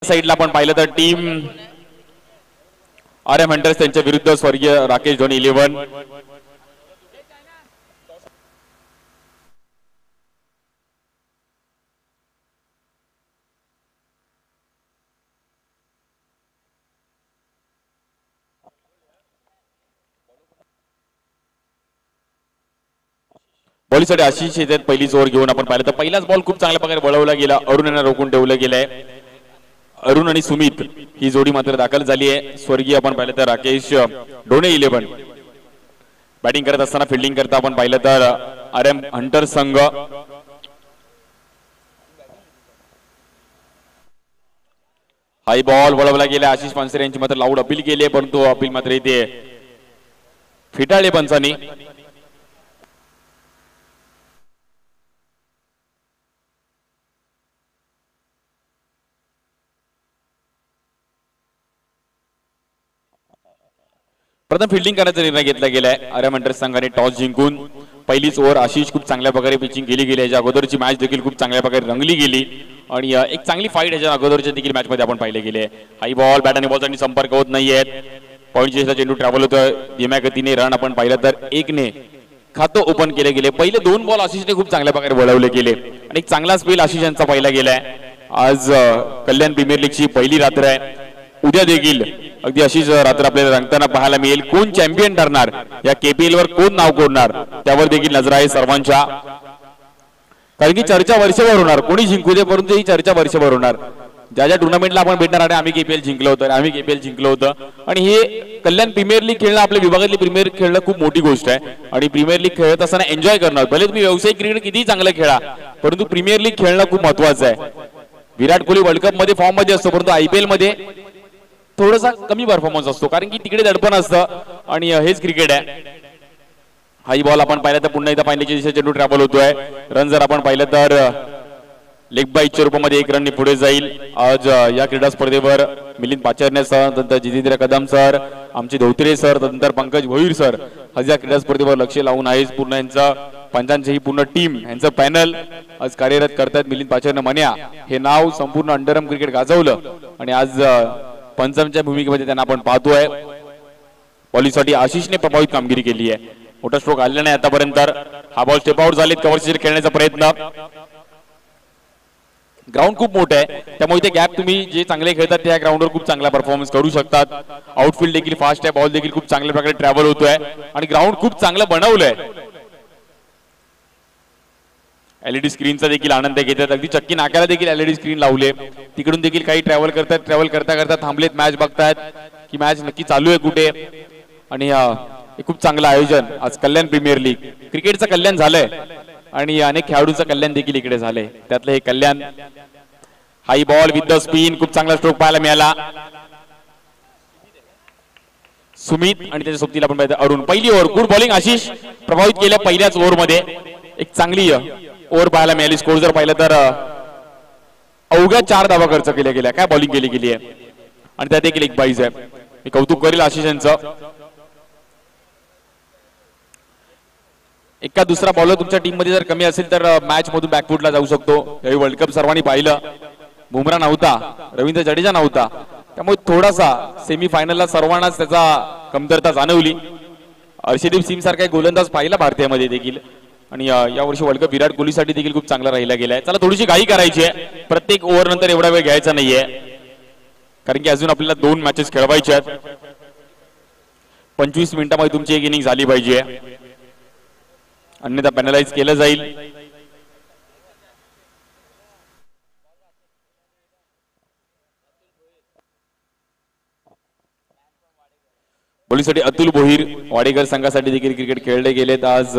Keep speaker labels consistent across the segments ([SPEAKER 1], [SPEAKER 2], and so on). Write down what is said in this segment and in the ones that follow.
[SPEAKER 1] साइडला आपण पाहिलं तर टीम RM हंटर्स त्यांच्या विरुद्ध स्वर्गीय राकेश धोनी 11. बॉलीसाठी आशिष येतात पहिलीच ओव्हर घेऊन आपण पाहिलं तर पहिलाच बॉल खूप चांगल्या प्रकारे वळवला गेला. अरुण यांना रोखून ठेवलं गेलंय. अरुण आणि सुमित ही जोडी मात्र दाखल झाली आहे. स्वर्गीय आपण पाहिलं तर राकेश ढोणे 11 बॅटिंग करत असताना फिल्डिंग करता आपण पाहिलं तर RM हंटर संघ. हाय बॉल वळवला गेला. आशिष पानसरे यांची मात्र लाऊड अपील केली परंतु अपील मात्र इथे फिटाळले पंचांनी. प्रथम फिल्डिंग करण्याचा निर्णय घेतला गेलाय. RM हंटर्स संघाने टॉस जिंकून पहिलीच ओव्हर आशिष खूप चांगल्या प्रकारे पिचिंग केली गेली. याच्या अगोदरची मॅच देखील खूप चांगल्या प्रकारे रंगली गेली आणि एक चांगली फाईट याच्या अगोदरच्या देखील मॅच मध्ये आपण पाहिले गेले. हाई बॉल बॅट आणि बॉलसाठी संपर्क होत नाहीयेत. पॉईंटचा चेंडू ट्रॅव्हल होतोय धीम्या गतीने. रन आपण पाहिलं तर 1 ने खातं ओपन केले गेले. पहिले 2 बॉल आशिषने खूप चांगल्या प्रकारे वळवले गेले आणि एक चांगला स्पेल आशिष यांचा पहिला गेलाय. आज कल्याण प्रीमियर लीगची पहिली रात्र आहे. उद्या देखील अगदी अशीच रात्र आपल्याला रंगताना पाहायला मिळेल. कोण चॅम्पियन ठरणार, या KPL वर कोण नाव कोरणार त्यावर देखील नजर आहे सर्वांच्या. कारण की चर्चा वर्षभर होणार. कोणी जिंकू दे परंतु ही चर्चा वर्षभर होणार. ज्या ज्या टुर्नामेंटला आपण भेटणार आहे आम्ही KPL जिंकलो होतं, आम्ही KPL जिंकलो होतं. आणि हे कल्याण प्रीमियर लीग खेळणं, आपल्या विभागातली प्रीमियर खेळणं खूप मोठी गोष्ट आहे. आणि प्रीमियर लीग खेळत असताना एन्जॉय करणं. भले तुम्ही व्यावसायिक क्रिकेट किती चांगलं खेळा परंतु प्रीमियर लीग खेळणं खूप महत्वाचं आहे. विराट कोहली वर्ल्ड कप मध्ये फॉर्म मध्ये असतो परंतु IPL मध्ये थोडासा कमी परफॉर्मन्स असतो कारण की तिकडे दडपण असतं आणि हेच क्रिकेट आहे. हाई बॉल आपण पाहिलं तर पुन्हा एकदा पाहिल्याची दिशा चेंडू ट्रॅव्हल होतोय. रन जर आपण पाहिलं तर लेग बाईच्या रूपामध्ये 1 रनने पुढे जाईल. आज या क्रीडा स्पर्धेवर मिलिंद पाचरणे सर, नंतर जितेंद्र कदम सर, आमचे धोत्रे सर, नंतर पंकज भोईर सर आज या क्रीडा स्पर्धेवर लक्ष लावून आहे. पूर्ण यांचा पंचांची ही पूर्ण टीम यांचं पॅनल आज कार्यरत करतात. मिलिंद पाचरणे मन्या हे नाव संपूर्ण अंडरआर्म क्रिकेट गाजवलं आणि आज पंचांच्या भूमिकेमध्ये त्यांना आपण पाहतोय. बॉलिंगसाठी आशिषने प्रभावित कामगिरी केली आहे. मोठा स्ट्रोक आलेला नाही आतापर्यंत. हा बॉल स्टेप आउट झालेत. कव्हर खेळण्याचा प्रयत्न. ग्राउंड खूप मोठं आहे त्यामुळे ते गॅप तुम्ही जे चांगले खेळतात त्या ग्राउंडवर खूप चांगला परफॉर्मन्स करू शकतात. आउटफील्ड देखील फास्ट आहे. बॉल देखील खूप चांगल्या प्रकारे ट्रॅव्हल होतोय आणि ग्राउंड खूप चांगलं बनवलंय. LED स्क्रीनचा देखील आनंद घेतात. अगदी चक्की नाक्याला देखील LED स्क्रीन लावले. तिकडून देखील काही ट्रॅव्हल करतात. ट्रॅव्हल करता करता थांबलेत. मॅच बघतायत की मॅच नक्की चालू आहे कुठे. आणि खूप चांगलं आयोजन आज कल्याण प्रीमियर लीग. क्रिकेटचं कल्याण झालंय आणि अनेक खेळाडूंचं कल्याण देखील इकडे झालंय. त्यातलं हे Kalyan. High ball with the spin. खूप चांगला स्ट्रोक पाहायला मिळाला. सुमित आणि त्याच्या सोबतीला आपण पाहिजे अरुण. पहिली ओव्हर गुड बॉलिंग आशिष प्रभावित केल्या पहिल्याच ओव्हर मध्ये. एक चांगली ओव्हर पाहायला मिळाली. स्कोर जर पाहिलं तर अवघ्या 4 धावा खर्च केल्या गेल्या. काय बॉलिंग केली गेली आहे आणि त्यात देखील एक बाईज आहे. मी कौतुक करेल आशिष यांचं. एका दुसरा बॉलर तुमच्या टीम मध्ये जर कमी असेल तर मॅच मधून बॅकफुटला जाऊ शकतो. यावेळी वर्ल्ड कप सर्वांनी पाहिलं. बुमराह नव्हता, रवींद्र जडेजा नव्हता त्यामुळे थोडासा सेमी फायनलला सर्वांनाच त्याचा कमतरता जाणवली. अर्शदीप सिंग सारखा गोलंदाज पाहिला भारतीयामध्ये देखील आणि यावर्षी वर्ल्ड कप विराट कोहलीसाठी देखील खूप चांगला राहिला गेलाय. चला थोडीशी घाई करायची आहे. प्रत्येक ओव्हर नंतर एवढा वेळ घ्यायचा नाहीये कारण की अजून आपल्याला 2 मॅचेस खेळवायच्या आहेत. 25 मिनिटांमध्ये तुमची एक इनिंग झाली पाहिजे अन्यथा पॅनलाइज केलं जाईल. बॉलिंगसाठी अतुल भोईर वाडेकर संघासाठी देखील क्रिकेट खेळले गेलेत. आज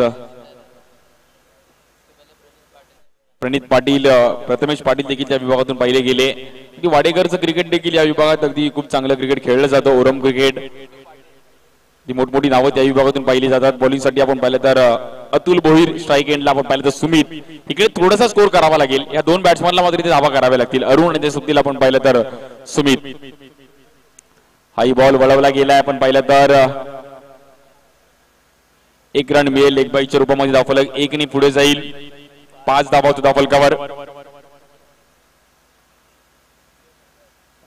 [SPEAKER 1] प्रणित पाटील, प्रथमेश पाटील देखील त्या विभागातून पाहिले गेले. वाडेकरचं क्रिकेट देखील या विभागात अगदी खूप चांगलं क्रिकेट खेळलं जातं. ओरम क्रिकेट ती मोठमोठी नावं त्या विभागातून पाहिली जातात. बॉलिंगसाठी आपण पाहिलं तर अतुल भोईर, स्ट्राईक एंडला आपण पाहिलं तर सुमित. इकडे थोडासा स्कोर करावा लागेल. या 2 बॅट्समनला मात्र इथे धावा कराव्या लागतील. अरुण आणि त्या सुट्टीला आपण पाहिलं तर सुमित. हाई बॉल वळवला गेलाय. आपण पाहिलं तर 1 रन मिळेल. लेग बाईच्या रूपामध्ये धावफलक 1 ने पुढे जाईल. 5 धावा होतो धावफलकावर.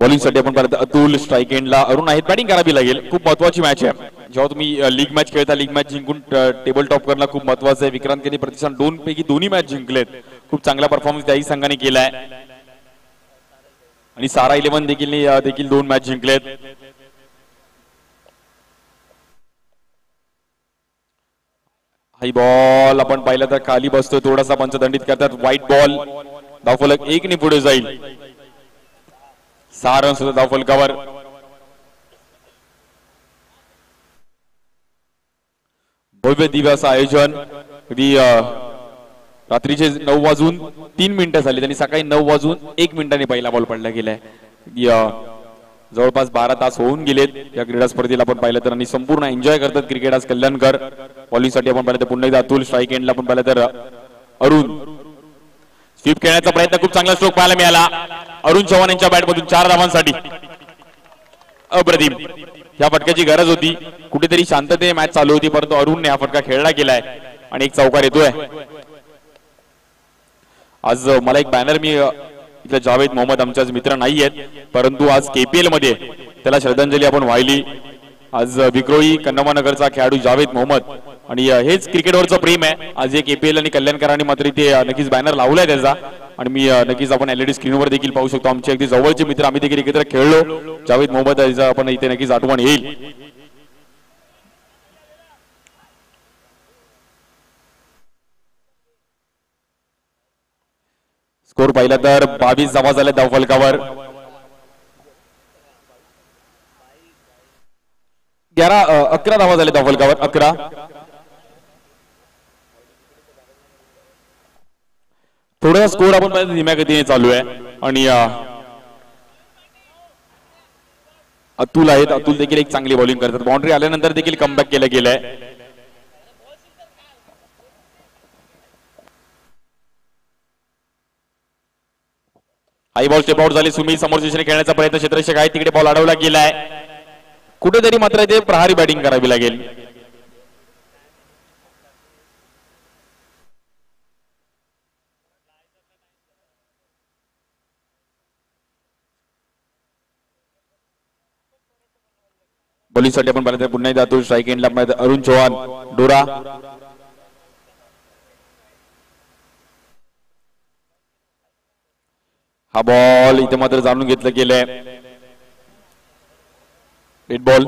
[SPEAKER 1] बॉलिंगसाठी आपण पाहिलं अतुल, स्ट्राईक एंडला अरुण आहेत. बॅटिंग करावी लागेल, खूप महत्वाची मॅच आहे. जेव्हा तुम्ही लीग मॅच खेळता, लीग मॅच जिंकून टेबल टॉप करणं खूप महत्वाचं आहे. विक्रांत केनी प्रतिष्ठान 2 पैकी 2 मॅच जिंकलेत. खूप चांगला परफॉर्मन्स त्याही संघाने केलाय आणि सारा 11 देखील 2 मॅच जिंकलेत. हाई बॉल आपण पाहिलं तर खाली बसतोय, थोडासा पंच दंडित करतात. व्हाईट बॉल, धावफलक 1 ने पुढे जाईल. 6 रन सुद्धा धावफलकावर. भव्य दिव्य असं आयोजन. अगदी रात्रीचे 9 वाजून 3 मिनिटं झाली आणि सकाळी 9 वाजून 1 मिनिटांनी पहिला बॉल पडला गेलाय. जवळपास 12 तास होऊन गेलेत या क्रीडा स्पर्धेला आपण पाहिलं तर, आणि संपूर्ण एन्जॉय करतात क्रिकेट आज कल्याणकर. बॉलिंगसाठी आपण पाहिलं तर पुन्हा एकदा अतुल, स्ट्राईक एंडला आपण पाहिलं तर अरुण. स्वीप खेळण्याचा प्रयत्न, खूप चांगला स्ट्रोक पाहायला मिळाला अरुण चव्हाण यांच्या बॅटमधून 4 धावांसाठी. अप्रतिम, या फटक्याची गरज होती. कुठेतरी शांततेने मॅच चालू होती, परंतु अरुणने हा फटका खेळला गेलाय आणि एक चौकार येतोय. आज मला एक बॅनर, मी इथला जावेद मोहम्मद आमचे आज मित्र नाही आहेत, परंतु आज KPL मध्ये त्याला श्रद्धांजली आपण वाहिली. आज विक्रोळी कन्नमानगरचा खेळाडू जावेद मोहम्मद, आणि हेच क्रिकेटवरचं प्रेम आहे. आज हे KPL आणि कल्याणकरांनी मात्र इथे नक्कीच बॅनर लावलाय त्याचा, आणि मी नक्कीच आपण LED स्क्रीनवर देखील पाहू शकतो. आमचे अगदी जवळचे मित्र, आम्ही देखील एकत्र खेळलो. जावेद मोहम्मद आपण इथे नक्कीच आठवण येईल. स्कोर पाहिला तर 22 धावा झाल्या धावफलकावर. 11 धावा झाल्या धावफलकावर. 11. थोडा स्कोर आपण पाहिलं धीम्या गतीने चालू आहे, आणि अतुल आहेत. अतुल देखील एक चांगली बॉलिंग करतात. बाउंड्री आल्यानंतर देखील कमबॅक केलं गेलंय. हाई बॉल स्टेप आउट झाली. सुमित समोरच्या दिशेने खेळण्याचा प्रयत्न, क्षेत्ररक्षक आहे तिकडे बॉल अडवला गेलाय. कुठेतरी मात्र इथे प्रहारी बॅटिंग करावी लागेल. बॉलिंगसाठी आपण पाहिलं तर पुन्हा एकदा अतुल, स्ट्राईक एंडला अरुण चव्हाण, डोरा. हा बॉल इथे मात्र जाणून घेतलं गेलंय. Red ball.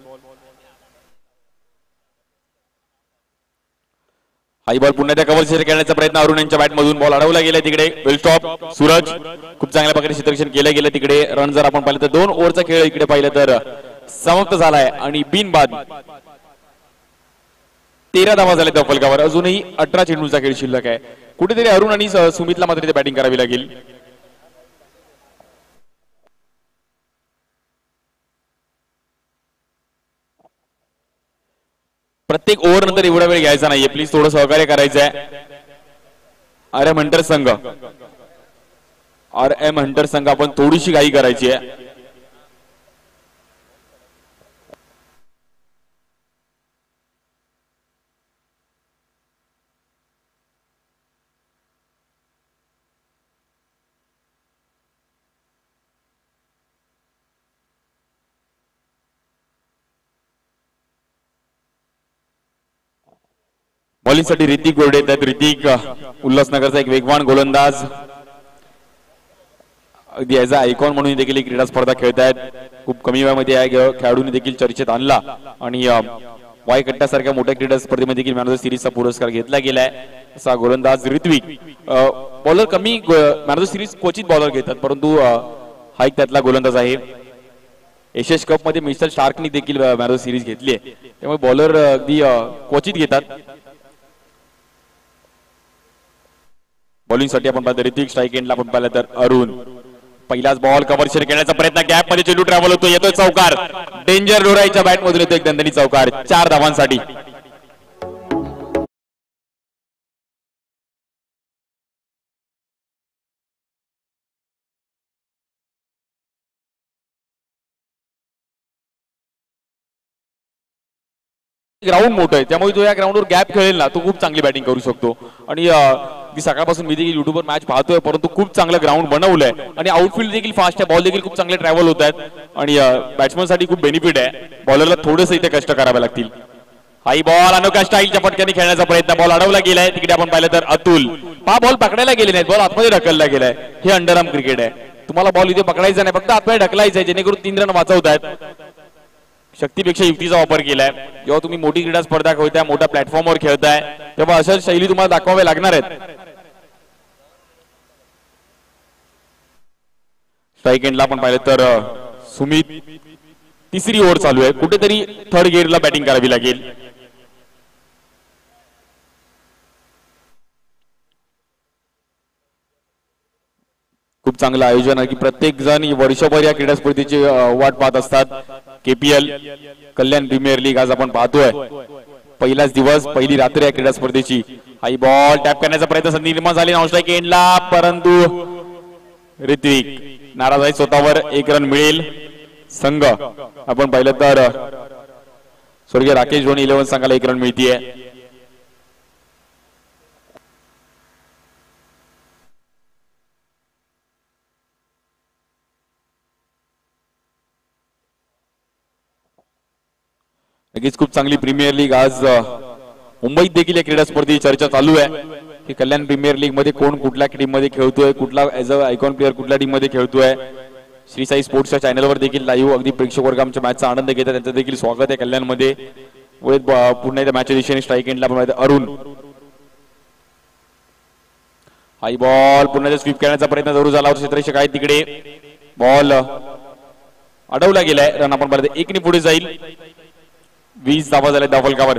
[SPEAKER 1] हाई बॉल पुन्हा त्या कव्हर खेळण्याचा प्रयत्न अरुण यांच्या बॅटमधून. बॉल अडवला गेलाय तिकडे. वेल स्टॉप. सूरज, खूप चांगल्या प्रकारे क्षेत्ररक्षण केलं गेलं तिकडे. रन जर आपण पाहिलं तर 2 ओव्हरचा खेळ इकडे पाहिलं तर समाप्त झालाय, आणि बिनबाद 13 धावा झाल्या त्या फलकावर. अजूनही 18 चेंडूचा खेळ शिल्लक आहे. कुठेतरी अरुण आणि सुमितला मात्र इथे बॅटिंग करावी लागेल. प्रत्येक ओव्हर नंतर एवढा वेळ घ्यायचा नाहीये, प्लीज थोडं सहकार्य करायचं आहे. RM हंटर संघ, RM हंटर संघ आपण थोडीशी घाई करायची आहे. बॉलिंगसाठी ऋतिक गोरडे आहेत. ऋतिक उल्हासनगरचा एक वेगवान गोलंदाज, अगदी ॲज अ आयकॉन म्हणून देखील ही क्रीडा स्पर्धा खेळतायत. खूप कमी वयामध्ये या खेळाडूंनी देखील चर्चेत आणला, आणि वाय कट्ट्यासारख्या मोठ्या क्रीडा स्पर्धेमध्ये देखील मॅन ऑफ द सिरीजचा पुरस्कार घेतला गेलाय. असा गोलंदाज ऋत्विक. बॉलर कमी मॅन ऑफ द सिरीज क्वचित बॉलर घेतात, परंतु हा एक त्यातला गोलंदाज आहे. एशियस कप मध्ये मिस्टर स्टार्कनी देखील मॅन ऑफ द सिरीज घेतली आहे, त्यामुळे बॉलर अगदी क्वचित घेतात. बॉलिंगसाठी आपण पाहतो ऋतिक, स्ट्राईक एंडला आपण पाहिलं तर अरुण. पहिलाच बॉल कव्हर खेळण्याचा प्रयत्न, गॅप मध्ये चेंडू ट्रॅव्हल होतो, येतोय चौकार. डेंजर डोराईच्या बॅट मधून येतो एक दणदणी चौकार 4 धावांसाठी. ग्राउंड मोठं आहे, त्यामुळे जो या ग्राउंडवर गॅप खेळेल ना तो खूप चांगली बॅटिंग करू शकतो. आणि की सकाळपासून मी देखील युट्यूबवर मॅच पाहतोय, परंतु खूप चांगलं ग्राउंड बनवलंय आणि आउटफील्ड देखील फास्ट आहे, बॉल देखील खूप चांगले ट्रॅव्हल होत आहेत आणि बॅट्समन साठी खूप बेनिफिट आहे. बॉलरला थोडेसे इथे कष्ट करावे लागतील. हाई बॉल अनोख्या स्टाईलच्या फटक्याने खेळण्याचा प्रयत्न, बॉल अडवला गेलाय. तिकडे आपण पाहिलं तर अतुल हा बॉल पकडायला गेले नाहीत, बॉल आतमध्ये ढकलला गेलाय. हे अंडरआर्म क्रिकेट आहे. तुम्हाला बॉल इथे पकडायचा नाही, फक्त आतमध्ये ढकलायचा आहे, जेणेकरून 3 रन वाचवतायत. शक्तीपेक्षा युक्तीचा वापर केलाय. जेव्हा तुम्ही मोठी क्रीडा स्पर्धा खेळताय, मोठ्या प्लॅटफॉर्मवर खेळताय, तेव्हा अशा शैली तुम्हाला दाखवाव्या लागणार आहेत. स्ट्राईक एंडला आपण पाहिलं तर सुमित, तिसरी ओव्हर चालू आहे, कुठेतरी थर्ड गिअरला बॅटिंग करावी लागेल. खूप चांगलं आयोजन आहे की प्रत्येक जण वर्षभर या क्रीडा स्पर्धेची वाट पाहत असतात. केपीएल कल्याण प्रीमियर लीग आज आपण पाहतोय. पहिलाच दिवस, पहिली रात्र या क्रीडा स्पर्धेची. हाई बॉल टॅप करण्याचा प्रयत्न संधी निर्माण झाली नॉन स्ट्राईक एंडला, परंतु ऋत्विक नाराज आहे. स्वतःवर 1 रन मिळेल. संघ आपण पाहिलं तर स्वर्गीय राकेश धोनी 11 संघाला 1 रन मिळतीये. नक्कीच खूप चांगली प्रीमियर लीग आज मुंबईत देखील या क्रीडा स्पर्धेची चर्चा चालू आहे की कल्याण प्रीमियर लीग मध्ये कोण कुठल्या टीम मध्ये खेळतोय, कुठला ऍज अ आयकॉन प्लेअर कुठल्या टीम मध्ये खेळतोय. श्री साई स्पोर्ट्सच्या चॅनलवर देखील लाईव्ह अगदी प्रेक्षक वर्ग आमच्या मॅचचा आनंद घेतात, त्यांचं देखील स्वागत आहे कल्याणमध्ये. पुन्हा एकदा मॅचच्या दिशेने स्ट्राईक एंडला पण अरुण. हाई बॉल पुन्हा स्वीप करण्याचा प्रयत्न जरूर झाला होता. क्षेत्ररक्षक आहे तिकडे, बॉल अडवला गेलाय. रन आपण पाहिलं 1 ने पुढे जाईल. 20 धावा झाल्या धावफलकावर.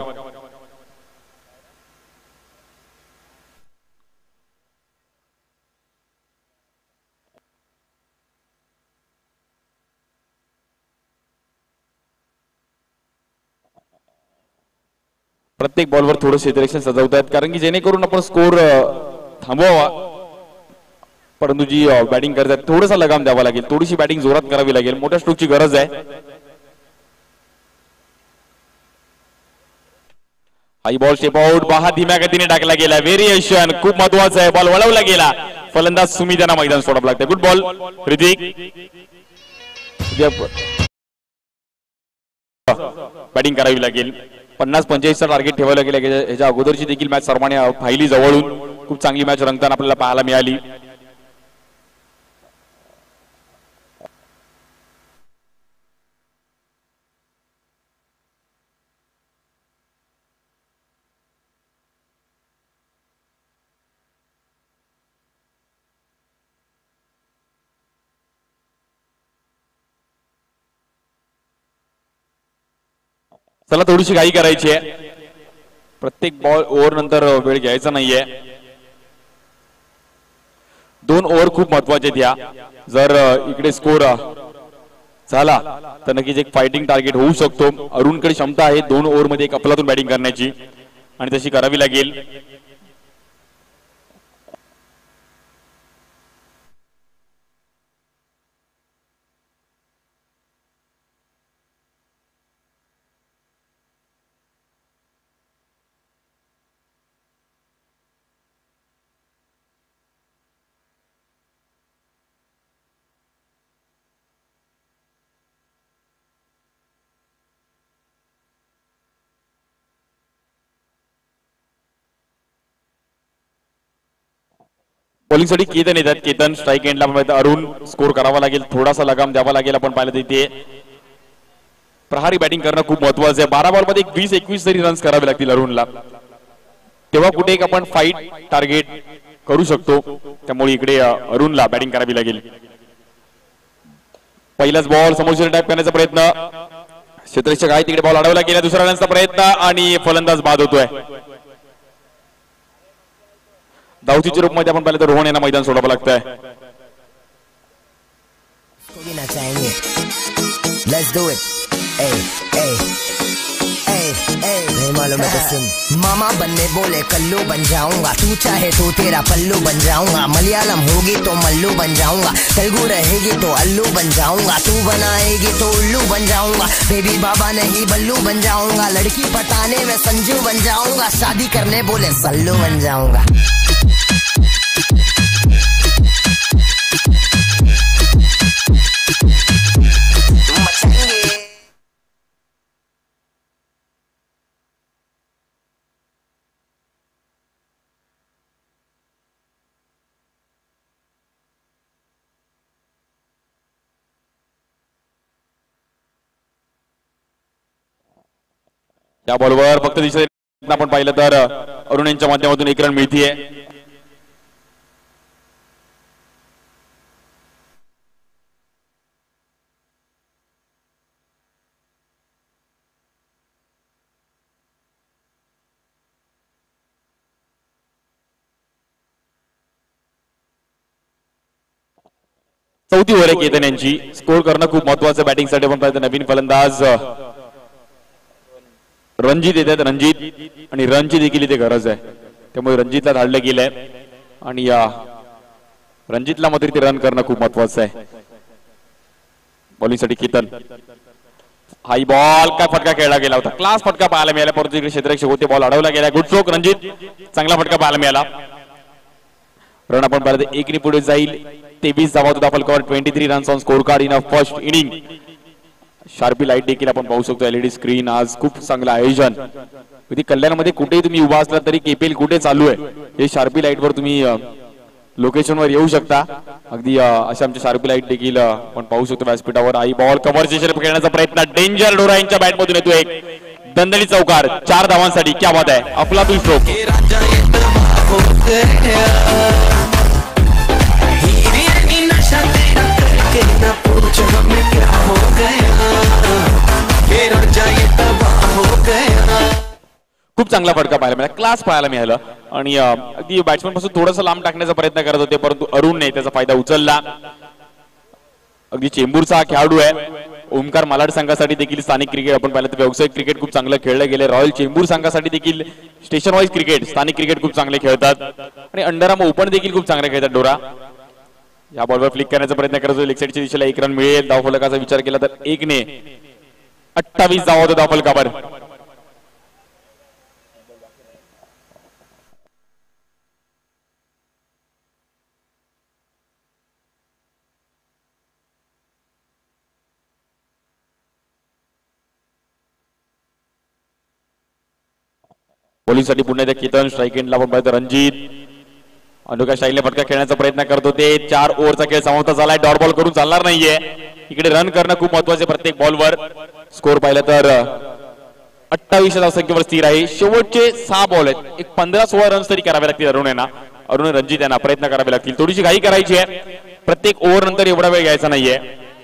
[SPEAKER 1] प्रत्येक बॉलवर थोडं क्षेत्ररक्षण सजवतायत, कारण की जेणेकरून आपण स्कोर थांबवावा. परंतु जी बॅटिंग करतात थोडासा लगाम द्यावा लागेल, थोडीशी बॅटिंग जोरात करावी लागेल. मोठ्या स्ट्रोकची गरज आहे. हाई बॉल स्टेप आउट, बाहा धीम्या गतीने टाकला गेला. व्हेरिएशन खूप महत्वाचं आहे. बॉल वळवला गेला. फलंदाज सुमित यांना मैदान सोडावं लागतं. Good ball Hrithik. बॅटिंग करावी लागेल. 50-45 टार्गेट ठेवायला गेलं. याच्या अगोदरची देखील मॅच सर्वांनी पाहिली जवळून. खूप चांगली मॅच रंगताना आपल्याला पाहायला मिळाली. चला थोडीशी घाई करायची आहे. प्रत्येक बॉल ओव्हर नंतर वेळ घ्यायचा नाहीये. 2 ओव्हर खूप महत्वाचे आहेत. या जर इकडे स्कोर झाला तर नक्कीच एक फायटिंग टार्गेट होऊ शकतो. अरुणकडे क्षमता आहे 2 ओव्हर मध्ये एक अफलातून बॅटिंग करण्याची, आणि तशी करावी लागेल. बॉलिंग साठी केतन येतात. केतन स्ट्राईक एंडला अरुण. स्कोर करावा लागेल, थोडासा लगाम द्यावा लागेल. आपण पाहिलं तिथे प्रहारी बॅटिंग करणं खूप महत्वाचं आहे. 12 बॉल मध्ये 20-21 तरी रन्स करावे लागतील अरुणला, तेव्हा कुठे एक आपण फाईट टार्गेट करू शकतो. त्यामुळे इकडे अरुणला बॅटिंग करावी लागेल. पहिलाच बॉल समोरच्या टॅप करण्याचा प्रयत्न. क्षेत्ररक्षक आहे तिकडे, बॉल अडवला गेला. दुसरा रनचा प्रयत्न आणि फलंदाज बाद होतोय. धावचीच्या रूपमध्ये आपण पाहिलं तर रोहन यांना मैदान सोडावं लागतंय.
[SPEAKER 2] मामा बनने बोले कल्लू बन जाऊंगा, तू चाहे तो तेरा पल्लू बन जाऊंगा. मलयालम होगी तो मल्लू बन जाऊंगा, तेलुगु रहेगी तो अल्लू बन जाऊंगा. तू बनाएगी तो उल्लू बन जाऊंगा, बेबी बाबा नहीं बल्लू बन जाऊंगा. लड़की पटाने में संजू बन जाऊंगा, शादी करने बोले सल्लू बन जाऊंगा.
[SPEAKER 1] या बॉलवर फक्त दिशेने आपण पाहिलं तर अरुण यांच्या माध्यमातून एक रन मिळतीये. चौथी ओव्हर आहे केतन यांची. स्कोर करणं खूप महत्वाचं बॅटिंगसाठी. आपण पाहिलं नवीन फलंदाज रणजित येतात. रणजित आणि रनची देखील इथे गरज आहे, त्यामुळे रणजितला धाडलं गेलंय आणि या रणजितला मात्र इथे रन करणं खूप महत्वाचं आहे. बॉलिंगसाठी केतन. हाई बॉल काय फटका खेळला गेला होता. क्लास फटका पाहायला मिळाला, परंतु इकडे क्षेत्ररक्षक होते, बॉल अडवला गेला. Good stroke Ranjit. चांगला फटका पाहायला मिळाला. रन आपण पाहिलं तर 1 ने पुढे जाईल. 23 धावा होता फलकावर. 23 runs on score card in a first inning. Sharpy light देखील आपण पाहू शकतो. LED screen. आज खूप चांगलं आयोजन. कधी कल्याणमध्ये कुठेही तुम्ही उभा असला तरी केपीएल कुठे चालू आहे हे शार्पी लाईट वर तुम्ही लोकेशनवर येऊ शकता. अगदी अशा आमच्या शार्पी लाईट देखील आपण पाहू शकतो व्यासपीठावर. आई बॉल कव्हरचे खेळण्याचा प्रयत्न. डेंजर डोरा यांच्या बॅट मधून येतो एक दणदणी चौकार 4 धावांसाठी. क्या बात आहे. अफलातून स्ट्रोक. खूप चांगला फटका पाहायला मिळाला. क्लास पाहायला मिळालं आणि अगदी बॅट्समन पासून थोडासा लांब टाकण्याचा प्रयत्न करत होते, परंतु अरुणने त्याचा फायदा उचलला. अगदी चेंबूरचा हा खेळाडू आहे. ओमकार मालाड संघासाठी देखील स्थानिक क्रिकेट आपण पाहिलं तर व्यावसायिक क्रिकेट खूप चांगलं खेळलं गेलं. रॉयल चेंबूर संघासाठी देखील स्टेशन वाईज क्रिकेट स्थानिक क्रिकेट खूप चांगले खेळतात आणि अंडरआर्म ओपन देखील खूप चांगले खेळतात डोरा. या बॉलवर फ्लिक करण्याचा प्रयत्न करत होते. लेग साईडच्या दिशेला 1 रन मिळेल. धावफलकाचा विचार केला तर 1 ने 28 धावा होता धावफलकावर. बॉलिंगसाठी पुन्हा एकदा केतन. स्ट्राईक एंडला आपण पाहिलं रणजित. अनोख्या स्टाईलने फटका खेळण्याचा प्रयत्न करत होते. 4 ओव्हरचा खेळ समाप्त झालाय. डॉट बॉल करून चालणार नाहीये. इकडे रन करणं खूप महत्वाचे प्रत्येक बॉलवर. स्कोर पाहिलं तर 28 धावसंख्येवर स्थिर आहे. शेवटचे 6 बॉल आहेत. एक 15-16 रन्स तरी करावे लागतील अरुण यांना. अरुण रणजित यांना प्रयत्न करावे लागतील. थोडीशी घाई करायची आहे. प्रत्येक ओव्हर नंतर एवढा वेळ घ्यायचा नाहीये.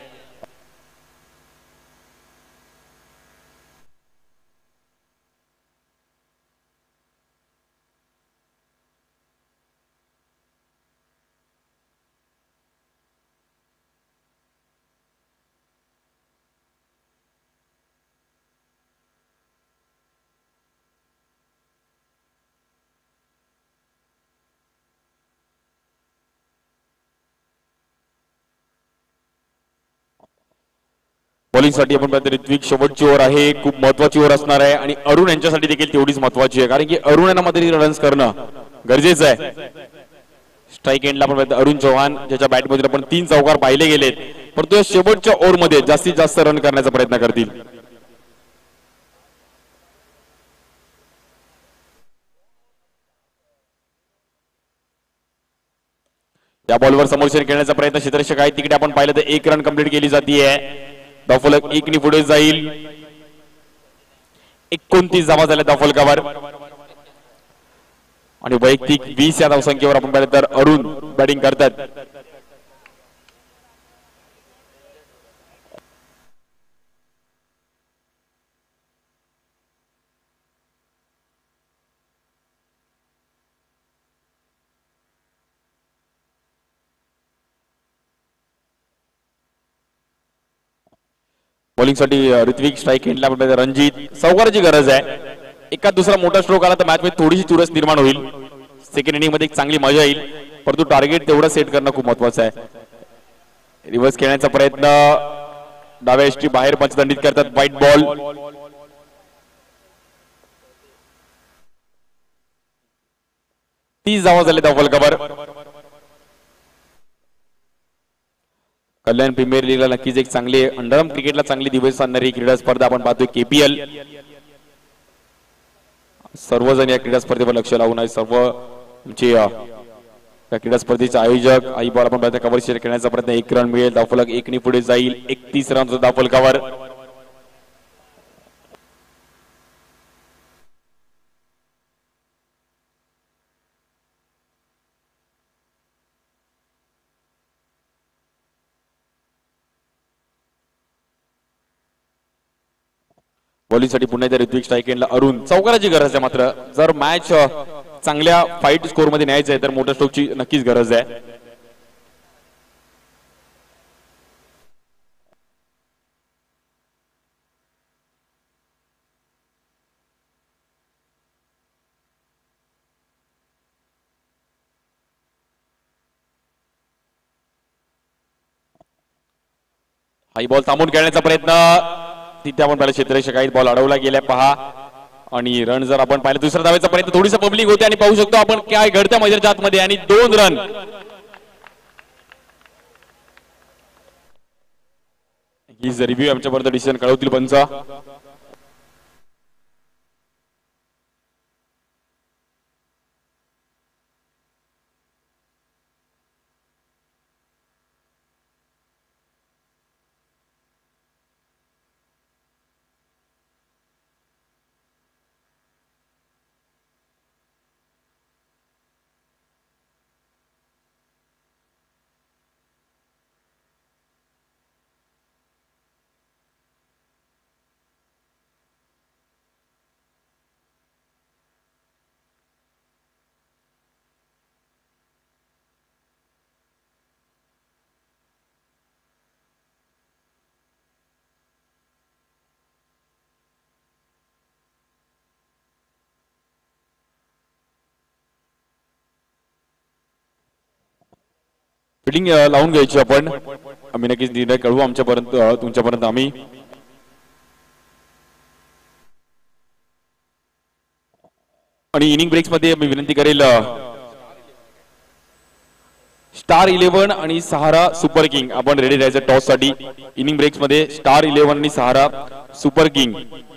[SPEAKER 1] बॉलिंगसाठी आपण पाहतो ऋत्विक. शेवटची ओव्हर आहे, खूप महत्वाची ओव्हर असणार आहे आणि अरुण यांच्यासाठी देखील तेवढीच महत्वाची आहे, कारण की अरुण यांना मध्ये रन्स करणं गरजेचं आहे. स्ट्राईक एंडला आपण पाहतो अरुण चव्हाण, ज्याच्या बॅट मध्ये आपण 3 चौकार पाहिले गेलेत, परंतु शेवटच्या ओव्हर मध्ये जास्तीत जास्त रन करण्याचा प्रयत्न करतील. या बॉलवर समोरशेर खेळण्याचा प्रयत्न क्षेत्ररक्षक आहे. तिकडे आपण पाहिलं तर 1 रन कंप्लीट केली जाते. धावफलक 1 ने पुढे जाईल. 29 धावा झाल्या धावफलकावर आणि वैयक्तिक 20 या धावसंख्येवर आपण पाहिलं तर अरुण बॅटिंग करतात. बॉलिंगसाठी ऋत्विक. स्ट्राईक एंडला आपण रणजित. चौकाराची गरज आहे. एका दुसरा मोठा स्ट्रोक आला तर मॅच मध्ये थोडीशी चुरस निर्माण होईल. सेकंड इनिंग मध्ये एक चांगली मजा येईल, परंतु टार्गेट तेवढं सेट करणं खूप महत्वाचं आहे. रिव्हर्स खेळण्याचा प्रयत्न. डाव्या एसटी बाहेर पंचदंडित करतात. White ball. तीस धावा झाले धावफलकावर. कल्याण प्रीमियर लीगला नक्कीच एक चांगली अंडरआर्म क्रिकेटला चांगली दिवस आणणारी क्रीडा स्पर्धा आपण पाहतोय केपीएल. सर्वजण या क्रीडा स्पर्धेवर लक्ष लावून आहे. सर्व आमचे या क्रीडा स्पर्धेचे आयोजक. आई बॉल आपण पाहतोय कव्हर शेअर खेळण्याचा प्रयत्न. 1 रन मिळेल. धावफलक 1 ने पुढे जाईल. 31 रन धावफलकावर. बॉलिंगसाठी पुन्हा एकदा ऋत्विक स्ट्राईक एंडला अरुण. चौकाराची गरज आहे. मात्र जर मॅच चांगल्या फाईट स्कोर मध्ये न्यायचं आहे तर मोठ्या स्ट्रोकची नक्कीच गरज आहे. हाई बॉल थांबून खेळण्याचा प्रयत्न तिथे आपण पाहिलं क्षेत्ररक्षक काही बॉल अडवला गेलाय पहा. आणि रन जर आपण पाहिलं दुसऱ्या धावेचा प्रयत्न थोडीसा पब्लिक होते आणि पाहू शकतो आपण काय घडतं मैदानाच्या आतमध्ये आणि 2 रन. ही रिव्ह्यू आमच्यापर्यंत डिसिजन कळवतील पंच. फिल्डिंग लावून घ्यायची आपण. आम्ही नक्कीच निर्णय कळवू आमच्यापर्यंत तुमच्यापर्यंत आम्ही. आणि इनिंग ब्रेक्स मध्ये मी विनंती करेल स्टार 11 आणि सहारा सुपर किंग आपण रेडी राहायचं टॉस साठी. इनिंग ब्रेक्स मध्ये स्टार 11 आणि सहारा सुपर किंग.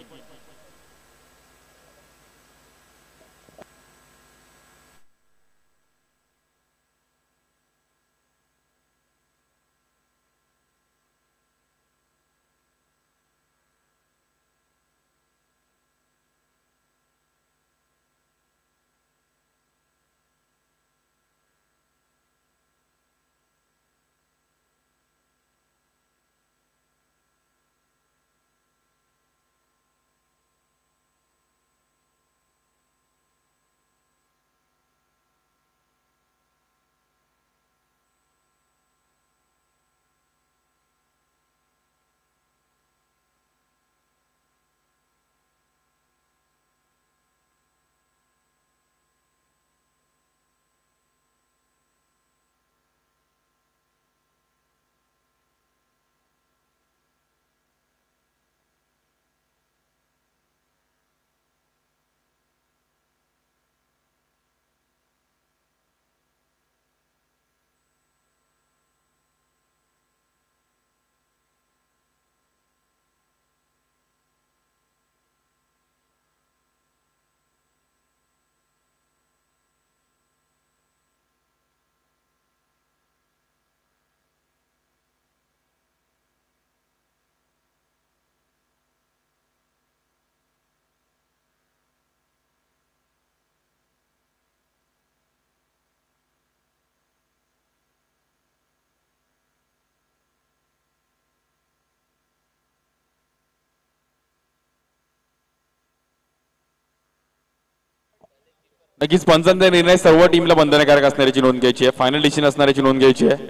[SPEAKER 1] नक्कीच पंचांचा निर्णय सर्व टीमला बंधनकारक असणाऱ्याची नोंद घ्यायची आहे. फायनल डिसिजन असणाऱ्याची नोंद घ्यायची आहे.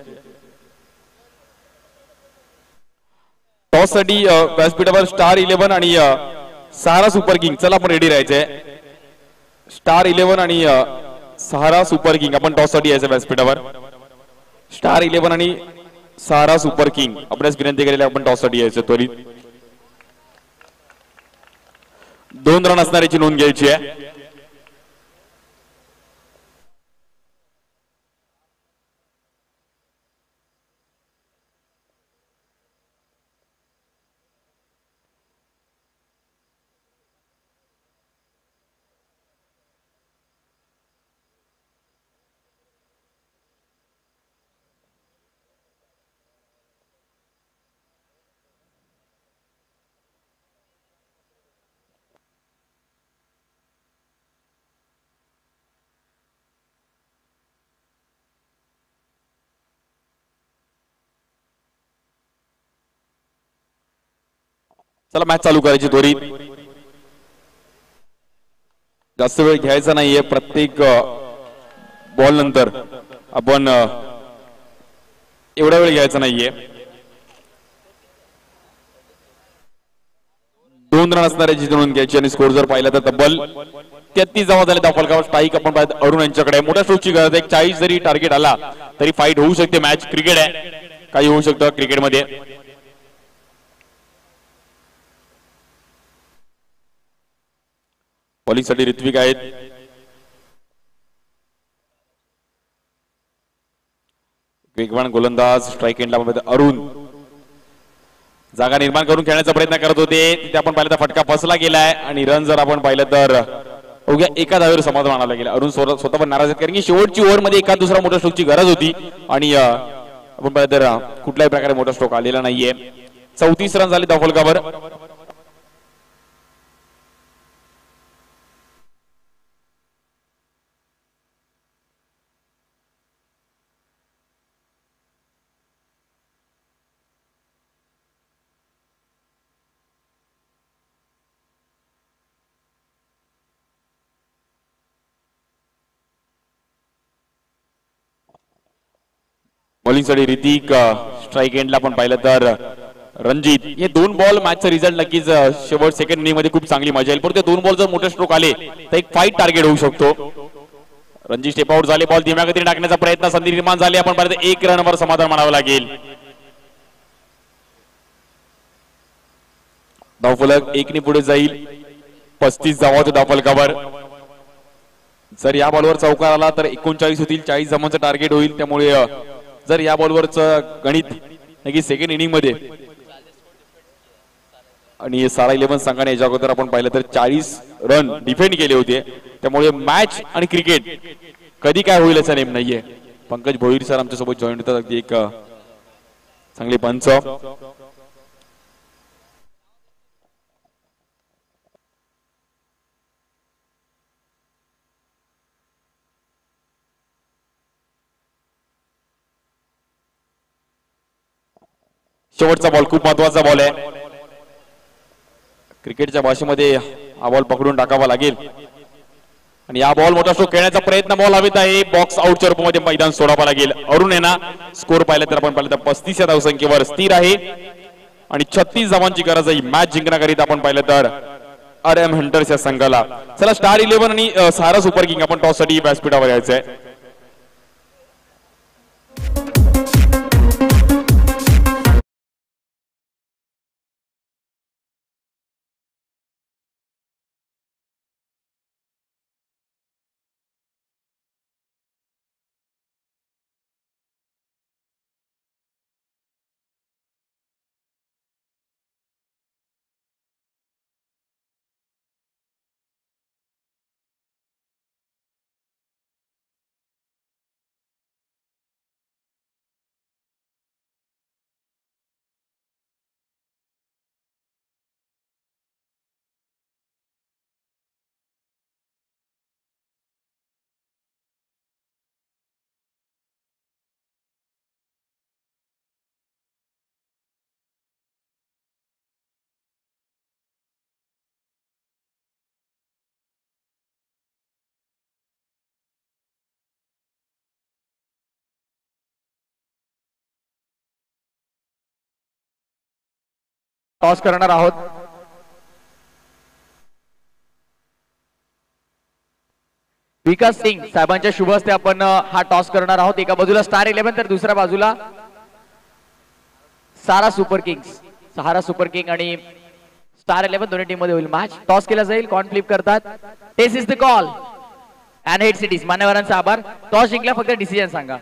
[SPEAKER 1] टॉस साठी व्यासपीठावर स्टार 11 आणि सहारा सुपर किंग. चला आपण रेडी राहायचंय. स्टार 11 आणि सहारा सुपर किंग आपण टॉस साठी यायचं व्यासपीठावर. स्टार 11 आणि सहारा सुपर किंग आपल्यास विनंती केलेली आपण टॉस साठी यायचं त्वरित. 2 रन असणाऱ्याची नोंद घ्यायची आहे. चला मॅच चालू करायची त्वरित. जास्त वेळ घ्यायचा नाहीये. प्रत्येक बॉल नंतर आपण एवढा वेळ घ्यायचा नाहीये. 2 रन असणारे जिंकून घ्यायची आणि स्कोर जर पाहिला तर तब्बल 33 धावा झाले. धावफलकावर स्ट्राईक आपण पाहत अरुण यांच्याकडे. मोठ्या स्ट्रोकची गरज आहे. 40 जरी टार्गेट आला तरी फाईट होऊ शकते. मॅच क्रिकेट आहे, काही होऊ शकतं क्रिकेटमध्ये. बॉलिंगसाठी ऋत्विक आहेत. वेगवान गोलंदाज स्ट्राईक एंडला अरुण जागा निर्माण करून खेळण्याचा प्रयत्न करत होते. तिथे आपण पाहिलं तर फटका फसला गेलाय आणि रन जर आपण पाहिलं तर अवघ्या एका धावेवर समाधान मानायला गेला. अरुण स्वतः पण नाराज आहेत कारण की शेवटची ओव्हर मध्ये एका दुसरा मोठा स्ट्रोकची गरज होती आणि आपण पाहिलं तर कुठल्याही प्रकारे मोठा स्ट्रोक आलेला नाहीये. 34 रन झाले धावफलकावर. बॉलिंगसाठी ऋतिक. स्ट्राईक एंडला आपण पाहिलं तर रणजित. हे 2 बॉल मॅचचा रिझल्ट नक्कीच शेवट सेकंड इनिंग मध्ये खूप चांगली मजा येईल. पण ते 2 बॉल जर मोठे स्ट्रोक आले तर एक फाईट टार्गेट होऊ शकतो. रणजित स्टेप आउट झाले. बॉल धीम्या गतीने टाकण्याचा प्रयत्न, संधी निर्माण झाली. आपण पाहिलं तर 1 रनवर समाधान मानावं लागेल. धावफलक 1 ने पुढे जाईल. 35 धावा होते धावफलकावर. जर या बॉलवर चौकार आला तर 39 होतील. 40 धावांचं टार्गेट होईल. त्यामुळे जर या बॉलवरचं गणित नक्की सेकंड इनिंग मध्ये आणि सारा 11 संघाने याच्या अगोदर आपण पाहिलं तर 40 रन डिफेंड केले होते. त्यामुळे मॅच आणि क्रिकेट कधी काय होईल याचा नेम नाहीये. पंकज भोईर सर आमच्या सोबत जॉईन होतात. अगदी एक चांगले पंच. शेवटचा बॉल खूप महत्वाचा बॉल आहे. क्रिकेटच्या भाषेमध्ये हा बॉल पकडून टाकावा लागेल आणि या बॉल मोठा स्ट्रोक खेळण्याचा प्रयत्न. बॉल हवेत आहे. बॉक्स आउटच्या रूपामध्ये मैदान सोडावं लागेल. अरुण आहे ना. स्कोर पाहिलं तर आपण पाहिलं तर 35 या धावसंख्येवर स्थिर आहे आणि 36 धावांची गरज आहे मॅच जिंकण्याकरिता. आपण पाहिलं तर RM हंटर्स या संघाला. चला स्टार 11 आणि सहारा सुपर किंग आपण टॉस साठी व्यासपीठावर यायचंय.
[SPEAKER 3] टॉस करणार आहोत. विकास सिंग साहेबांच्या शुभ हस्ते आपण हा टॉस करणार आहोत. एका बाजूला स्टार 11 तर दुसऱ्या बाजूला Sahara super kings. Sahara super king आणि स्टार 11 दोन्ही टीम मध्ये होईल मॅच. टॉस केला जाईल. कॉइन फ्लिप करतात. Tails is the call and head cities. मान्यवरांचा आभार. टॉस जिंकला. फक्त डिसिजन सांगा.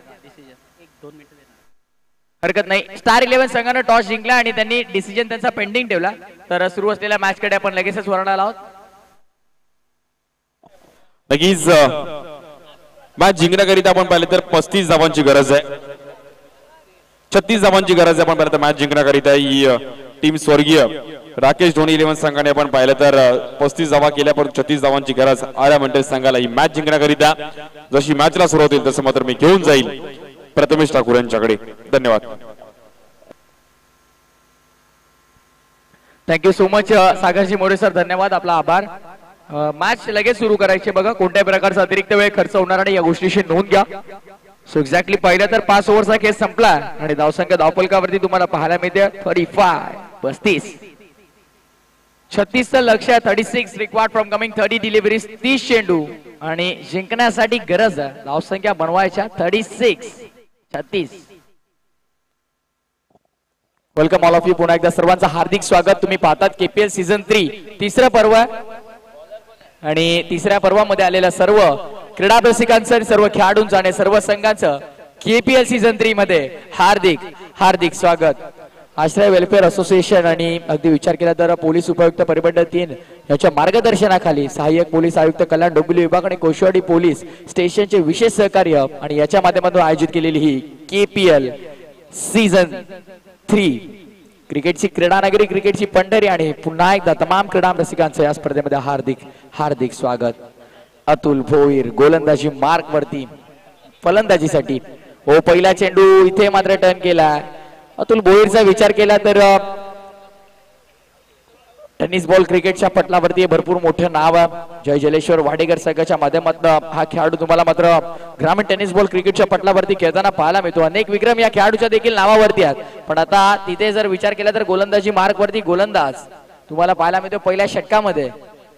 [SPEAKER 3] हरकत नाही. स्टार 11 संघाने टॉस जिंकला आणि त्यांनी डिसिजन त्यांचा पेंडिंग ठेवला. तर सुरू असलेल्या मॅच कडे आपण लगेचच वळणार आहोत.
[SPEAKER 1] नक्कीच मॅच जिंकण्याकरिता आपण पाहिलं तर 35 धावांची गरज आहे. 36 धावांची गरज आहे आपण पाहिलं तर मॅच जिंकण्याकरिता. ही टीम स्वर्गीय राकेश धोनी 11 संघाने आपण पाहिलं तर 35 धावा केल्या पण 36 धावांची गरज RM हंटर्स संघाला ही मॅच जिंकण्याकरिता. जशी मॅचला सुरुवात होईल तसं मात्र मी घेऊन जाईल प्रथमेश ठाकूर यांच्याकडे. धन्यवाद.
[SPEAKER 3] थँक्यू सो मच सागरजी मोरे सर. धन्यवाद. आपला आभार. मॅच लगेच सुरू करायचे बघा. कोणत्याही प्रकारचा अतिरिक्त वेळ खर्च होणार नाही या गोष्टीची नोंद घ्या. सो एक्झॅक्टली पहिला तर 5 ओव्हरचा खेळ संपला आणि धावसंख्या धावफलकावरती तुम्हाला पाहायला मिळते 35. 36चं लक्ष आहे. 36 रिक्वायर्ड फ्रॉम कमिंग 30 डिलिव्हरीज, 30 चेंडू आणि जिंकण्यासाठी गरज आहे धावसंख्या बनवायच्या 36. Welcome all of you. पुन्हा एकदा सर्वांचं हार्दिक स्वागत. तुम्ही पाहतात KPL सीझन 3 तिसरं पर्व आणि तिसऱ्या पर्वामध्ये आलेल्या सर्व क्रीडा रसिकांचं आणि सर्व खेळाडूंचं आणि सर्व संघांचं KPL सीझन 3 मध्ये हार्दिक हार्दिक स्वागत. आश्रय वेलफेअर असोसिएशन आणि अगदी विचार केला तर पोलीस उपायुक्त परिमंडळ 3 यांच्या मार्गदर्शनाखाली सहाय्यक पोलीस आयुक्त कल्याण डोंबिवली विभाग आणि कोशवाडी पोलीस स्टेशनचे विशेष सहकार्य आणि याच्या माध्यमातून आयोजित केलेली ही KPL सीझन 3 क्रिकेटची क्रीडा नगरी, क्रिकेटची पंढरी आणि पुन्हा एकदा तमाम क्रीडा रसिकांचं या स्पर्धेमध्ये हार्दिक हार्दिक स्वागत. अतुल भोईर गोलंदाजी मार्क वरती फलंदाजीसाठी. हो, पहिला चेंडू इथे मात्र टर्न केला. अतुल भोईरचा विचार केला तर टेनिस बॉल क्रिकेटच्या पटलावरती भरपूर मोठं नाव आहे. जय जलेश्वर वाडेकर संघाच्या माध्यमातून हा खेळाडू तुम्हाला मात्र ग्रामीण टेनिस बॉल क्रिकेटच्या पटलावरती खेळताना पाहायला मिळतो. अनेक विक्रम या खेळाडूच्या देखील नावावरती आहेत. पण आता तिथे जर विचार केला तर गोलंदाजी मार्क वरती गोलंदाज तुम्हाला पाहायला मिळतो पहिल्या षटकामध्ये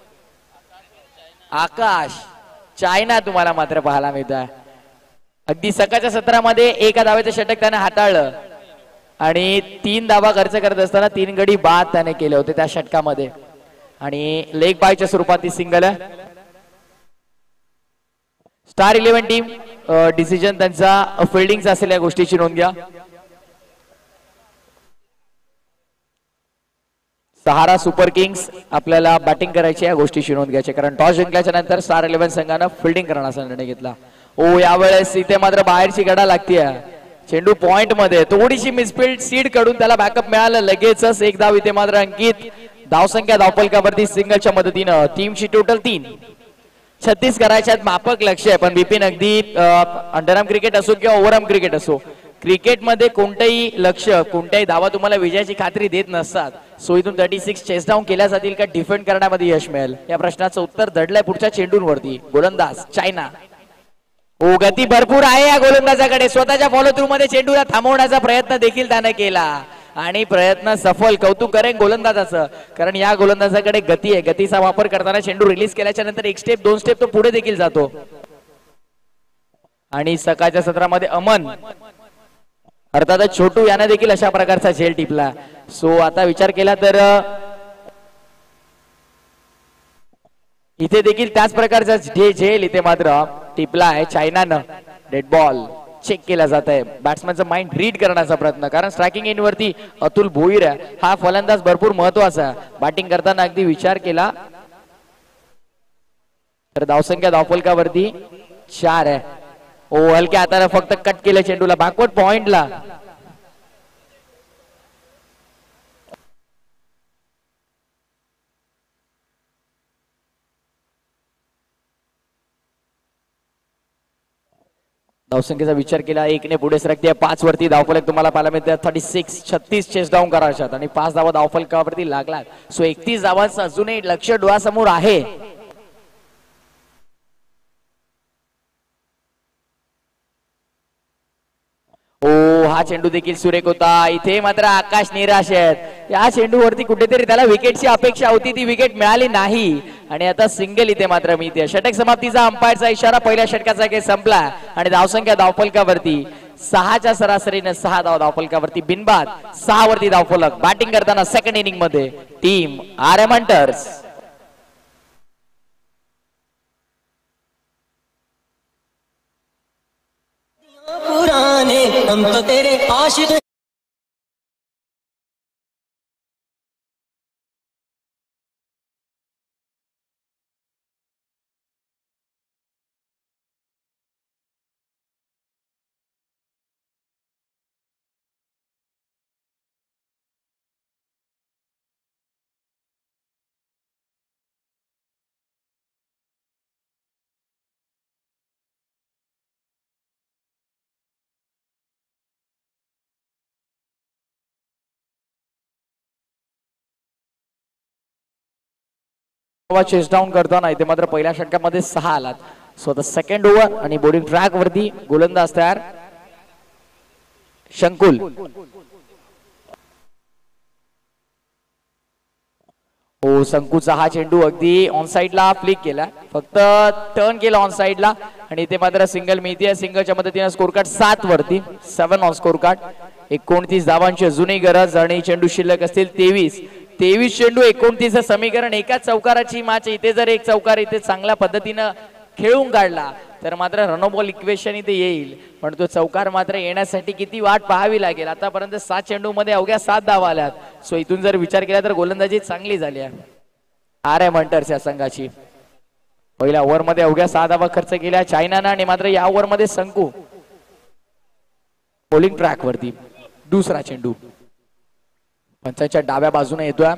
[SPEAKER 3] आकाश चायना तुम्हाला मात्र पाहायला मिळत आहे. अगदी सकाळच्या सत्रामध्ये एका धावेचं षटक त्याने हाताळलं आणि 3 धावा खर्च करत असताना 3 गडी बाद त्याने केले होते त्या षटकामध्ये आणि लेग बायच्या स्वरूपात ती सिंगल आहे. स्टार 11 टीम डिसिजन त्यांचा फिल्डिंगचा असेल या गोष्टीची नोंद घ्या. सहारा सुपर किंग्स आपल्याला बॅटिंग करायची या गोष्टीची नोंद घ्यायची कारण टॉस जिंकल्याच्या नंतर स्टार 11 संघानं फिल्डिंग करण्याचा निर्णय घेतला. ओ, यावेळेस इथे मात्र बाहेरची गडा लागतीये. चेंडू पॉइंट मध्ये थोडीशी मिसफिल्ड सीड कडून त्याला बॅकअप मिळालं. लगेचच एक धाव इथे मात्र अंकित. धावसंख्या धावफलकावरती सिंगलच्या मदतीनं टीमची टोटल 3. 36 करायच्यात माफक लक्ष आहे. पण बिपिन अगदी अंडरआर्म क्रिकेट असो किंवा ओव्हरआर्म क्रिकेट असो, क्रिकेटमध्ये कोणतेही लक्ष कोणत्याही धावा तुम्हाला विजयाची खात्री देत नसतात. सो इथून 36 चेस डाऊन केल्या जातील का डिफेंड करण्यामध्ये यश मिळेल या प्रश्नाचं उत्तर दडलंय पुढच्या चेंडूंवरती. गोलंदाज चायना. ओ, गती भरपूर आहे या गोलंदाजाकडे. स्वतःच्या फॉलो थ्रू मध्ये चेंडूला थांबवण्याचा प्रयत्न देखील त्याने केला आणि प्रयत्न सफल. कौतुक करेन गोलंदाजाचं कारण या गोलंदाजाकडे गती आहे. गतीचा वापर करताना चेंडू रिलीज केल्याच्या नंतर 1 स्टेप 2 स्टेप तो पुढे देखील जातो. आणि सकाळच्या सत्रामध्ये अमन अर्थातच छोटू याने देखील अशा प्रकारचा झेल टिपला. सो आता विचार केला तर इथे देखील त्याच प्रकारचा झेल इथे मात्र टिपला आहे चायनानं. डेड बॉल चेक केला जात आहे. बॅट्समॅनचं माइंड रीड करण्याचा प्रयत्न कारण स्ट्रायकिंग एंड वरती अतुल भोईर आहे. हा फलंदाज भरपूर महत्वाचा. बॅटिंग करताना अगदी विचार केला तर धावसंख्या धावफलकावरती 4 आहे. ओ, हलक्या हाताने फक्त कट केलं चेंडूला बॅकवर्ड पॉइंटला. धावसंख्येचा विचार केला 1 ने पुढे सरकते. 5 वरती धावफलक तुम्हाला पाहायला मिळते. 36 चेस डाऊन करायच्यात आणि 5 धावा धावफलकावरती लागलात. सो 31 धावांचं अजूनही लक्ष डोळ्यासमोर आहे. ओ, हा चेंडू देखील सुरेख होता. इथे मात्र आकाश निराश आहेत. या चेंडूवरती कुठेतरी त्याला विकेटची अपेक्षा होती, ती विकेट मिळाली नाही आणि आता सिंगल इथे मात्र मिळते. षटक समाप्तीचा अंपायरचा इशारा. पहिल्या षटकाचा खेळ संपला आणि धावसंख्या धावफलकावरती 6च्या सरासरीने 6 धाव धावफलकावरती बिनबाद. 6 वरती धावफलक. बॅटिंग करताना सेकंड इनिंग मध्ये टीम RM हंटर्स.
[SPEAKER 2] पुराने हम तो तेरे आशिक
[SPEAKER 3] चेस डाऊन करताना इथे मात्र पहिल्या षटकामध्ये 6 आलात. सो द सेकंड ओव्हर आणि बोर्डिंग ट्रॅक वरती गोलंदाज तयार शंकुल. हो संकुचा हा चेंडू अगदी ऑन साइडला फ्लिक केला, फक्त टर्न केला ऑन साइडला आणि इथे मात्र सिंगल मिळते. सिंगलच्या मदतीने स्कोर कार्ड 7 वरती 7 ऑन स्कोर कार्ड. 29 धावांची अजूनही गरज आणि चेंडू शिल्लक असतील 23 चेंडू 29 समीकरण. एकाच चौकाराची मॅच. इथे जर एक चौकार इथे चांगल्या पद्धतीनं खेळून काढला तर मात्र रनोबॉल इक्वेशन इथे येईल, पण तो चौकार मात्र येण्यासाठी किती वाट पाहावी लागेल. आतापर्यंत 7 चेंडू मध्ये अवघ्या 7 धावा आल्यात. सो इथून जर विचार केला तर गोलंदाजी चांगली झाली आहे RM हंटर्स या संघाची. पहिल्या ओव्हर मध्ये अवघ्या 6 धावा खर्च केल्या चायनानं आणि मात्र या ओव्हर मध्ये संकू बॉलिंग ट्रॅक वरती. दुसरा चेंडू पंचाच्या डाव्या बाजूने येतोय.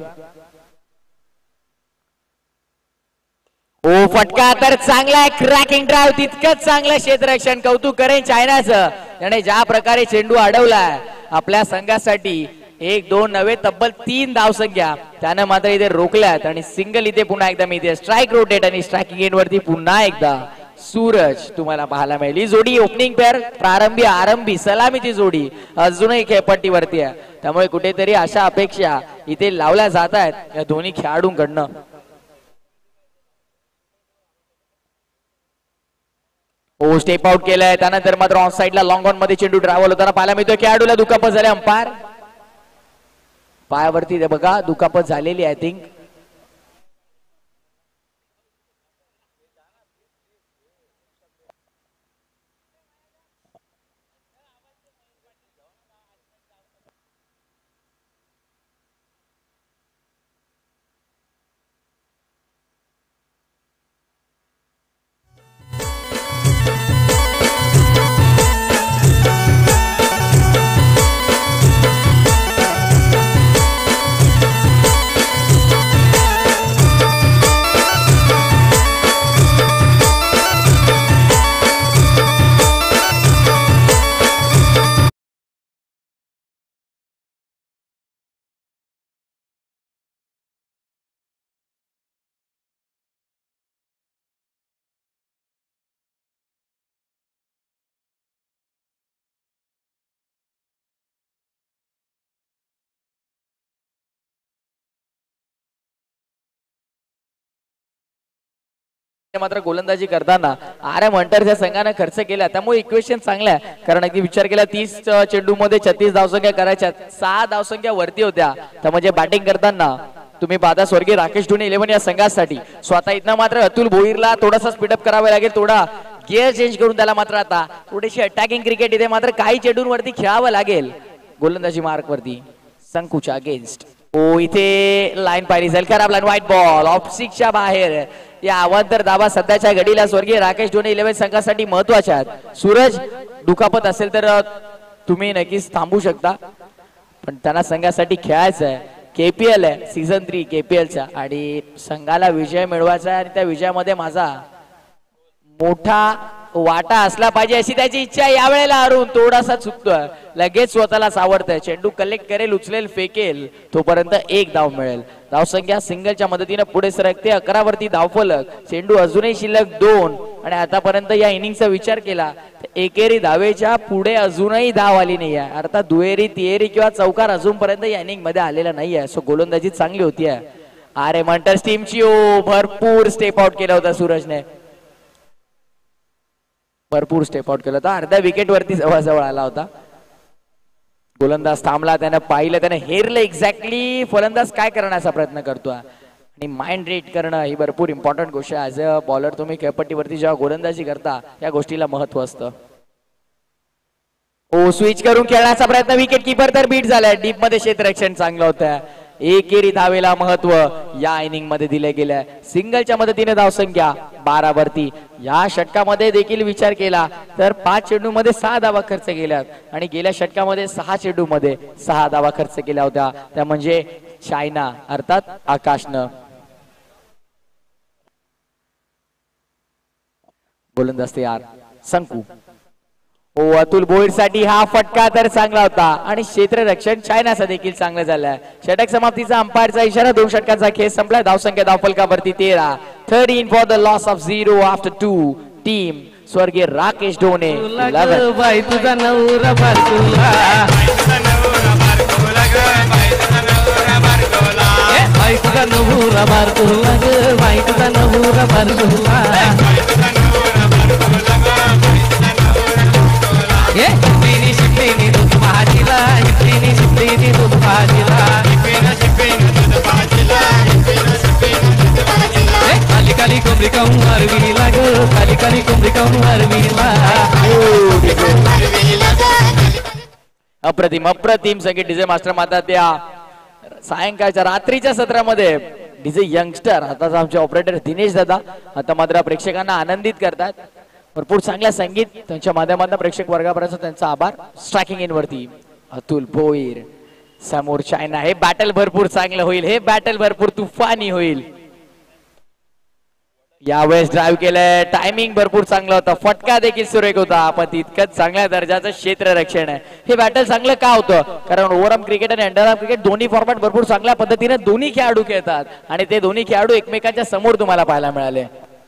[SPEAKER 3] ओ फटका तर चांगला आहे. क्रॅकिंग ड्राईव्ह तितकंच चांगलं क्षेत्ररक्षण. कौतुक करेन चायनाचं, त्याने ज्या प्रकारे चेंडू अडवलाय आपल्या संघासाठी. 1-2 नव्हे तब्बल 3 धावसंख्या त्यानं मात्र इथे रोखल्यात आणि सिंगल इथे पुन्हा एकदा मिळते. स्ट्राईक रोटेट आणि स्ट्रायकिंग एंड वरती पुन्हा एकदा सूरज तुम्हाला पाहायला मिळेल. ही जोडी ओपनिंग पेअर आरंभी सलामीची जोडी अजूनही खेळपट्टीवरती आहे, त्यामुळे कुठेतरी अशा अपेक्षा इथे लावल्या जात आहेत या दोन्ही खेळाडूंकडनं. ओ स्टेप आउट केलाय, त्यानंतर मात्र ऑन साइडला लॉंग ऑन मध्ये चेंडू ट्रॅव्हल होताना पाहायला मिळतोय. खेळाडूला दुखापत झाली. अंपायर पायावरती बघा दुखापत झालेली आय थिंक. मात्र गोलंदाजी करताना RM हंटर्स या संघाने खर्च केला, त्यामुळे इक्वेशन चांगलं आहे. कारण अगदी विचार केला 30 चेंडू मध्ये 36 धावसंख्या करायच्या, 6 धावसंख्या वरती होत्या. तर म्हणजे बॅटिंग करताना तुम्ही पाहता स्वर्गीय राकेश ढोणे 11 या संघासाठी. स्वतः इथनं मात्र अतुल भोईरला थोडासा स्पीडअप करावा लागेल, थोडा गिअर चेंज करून त्याला मात्र आता थोडीशी अटॅकिंग क्रिकेट इथे मात्र काही चेंडूंवरती खेळावं लागेल. गोलंदाजी मार्क वरती संकुच्या अगेन्स्ट. ओ इथे लाईन पाहिली जाईल, खराब लाईन, व्हाईट बॉल ऑफ स्टिकच्या बाहेर. या अवांतर धावा सध्याच्या घडीला स्वर्गीय राकेश ढोणे 11 संघासाठी महत्वाच्या आहेत. सूरज दुखापत असेल तर तुम्ही नक्कीच थांबू शकता, पण त्यांना संघासाठी खेळायचं आहे. KPL आहे सीझन 3 KPLचा आणि संघाला विजय मिळवायचा आहे आणि त्या विजयामध्ये माझा मोठा वाटा असला पाहिजे अशी त्याची इच्छा. यावेळेला अरुण थोडासा चुकतोय, लगेच स्वतःला सावरतोय. चेंडू कलेक्ट करेल, उचलेल, फेकेल, तोपर्यंत 1 धाव मिळेल. धावसंख्या सिंगलच्या मदतीने पुढे सरकते 11 वरती धावफलक. चेंडू अजूनही शिल्लक 2 आणि आतापर्यंत या इनिंगचा विचार केला तर एकेरी धावेच्या पुढे अजूनही धाव आली नाही आहे. अर्थात दुहेरी तिहेरी किंवा चौकार अजूनपर्यंत या इनिंग मध्ये आलेला नाही आहे. सो गोलंदाजी चांगली होती आहे RM हंटर्स टीमची. ओ भरपूर स्टेप आउट केला होता सूरजने, भरपूर स्टेप आउट केला होता. अर्ध्या विकेट वरती जवळ आला होता. गोलंदाज थांबला, त्याने पाहिलं, त्याने हेरलं एक्झॅक्टली फलंदाज काय करण्याचा प्रयत्न करतोय आणि माइंड रीड करणं ही भरपूर इम्पॉर्टंट गोष्ट आहे. ऍज अ बॉलर तुम्ही खेळपट्टीवरती जेव्हा गोलंदाजी करता या गोष्टीला महत्व असतं. ओ स्विच करून खेळण्याचा प्रयत्न, विकेट किपर तर बीट झालाय. डीप मध्ये क्षेत्ररक्षण चांगलं होतं. एकेरी धावेला महत्व या इनिंग मध्ये दिले गेले. सिंगलच्या मदतीने धावसंख्या 12 वरती. या षटकामध्ये देखील विचार केला तर 5 चेंडू मध्ये 6 धावा खर्च केल्यात आणि गेल्या षटकामध्ये 6 चेंडू मध्ये 6 धावा खर्च केल्या होत्या. त्या म्हणजे चायना अर्थात आकाशनं. गोलंदाज तयार संकू. हो अतुल भोईर साठी हा फटका तर चांगला होता आणि क्षेत्ररक्षण चायनाचा देखील चांगलं झालंय. षटक समाप्तीचा अंपायरचा इशारा. 2 षटकांचा खेळ संपला. धावसंख्या धावफलकावरती 13. 13 for the loss of 0 after 2. Team स्वर्गीय राकेश ढोणे 11.
[SPEAKER 4] बाई तुझा नवरा बारकुला बाई तुझा नवरा बारकुला ग बाई तुझा नवरा बारकुला शिप्पीनी दूध भाजीला शिप्पीनी दूध भाजीला काली काली कोंबडी काऊन मारवीला ग काली काली कोंबडी काऊन मारवीला.
[SPEAKER 3] अप्रतिम अप्रतिम संगीत डीजे मास्टर माता त्या सायंकाळच्या रात्रीच्या सत्रामध्ये डीजे यंगस्टर आता आमचे ऑपरेटर दिनेश दादा आता मात्र प्रेक्षकांना आनंदित करतात. भरपूर चांगल्या संगीत त्यांच्या माध्यमातून प्रेक्षक वर्गापर्यंत त्यांचा आभार. स्ट्रायकिंग इन वरती अतुल भोईर समोर चायना. हे बॅटल भरपूर चांगलं होईल. हे बॅटल भरपूर तुफानी होईल. यावेळेस ड्राईव्ह केलंय. टायमिंग भरपूर चांगला होता. फटका देखील सुरेख होता. पण तितकंच चांगल्या दर्जाचं क्षेत्ररक्षण आहे. हे बॅटल चांगलं का होतं कारण ओव्हरआर्म क्रिकेट आणि अंडरआर्म क्रिकेट दोन्ही फॉर्मॅट भरपूर चांगल्या पद्धतीने दोन्ही खेळाडू खेळतात आणि ते दोन्ही खेळाडू एकमेकांच्या समोर तुम्हाला पाहायला मिळाले.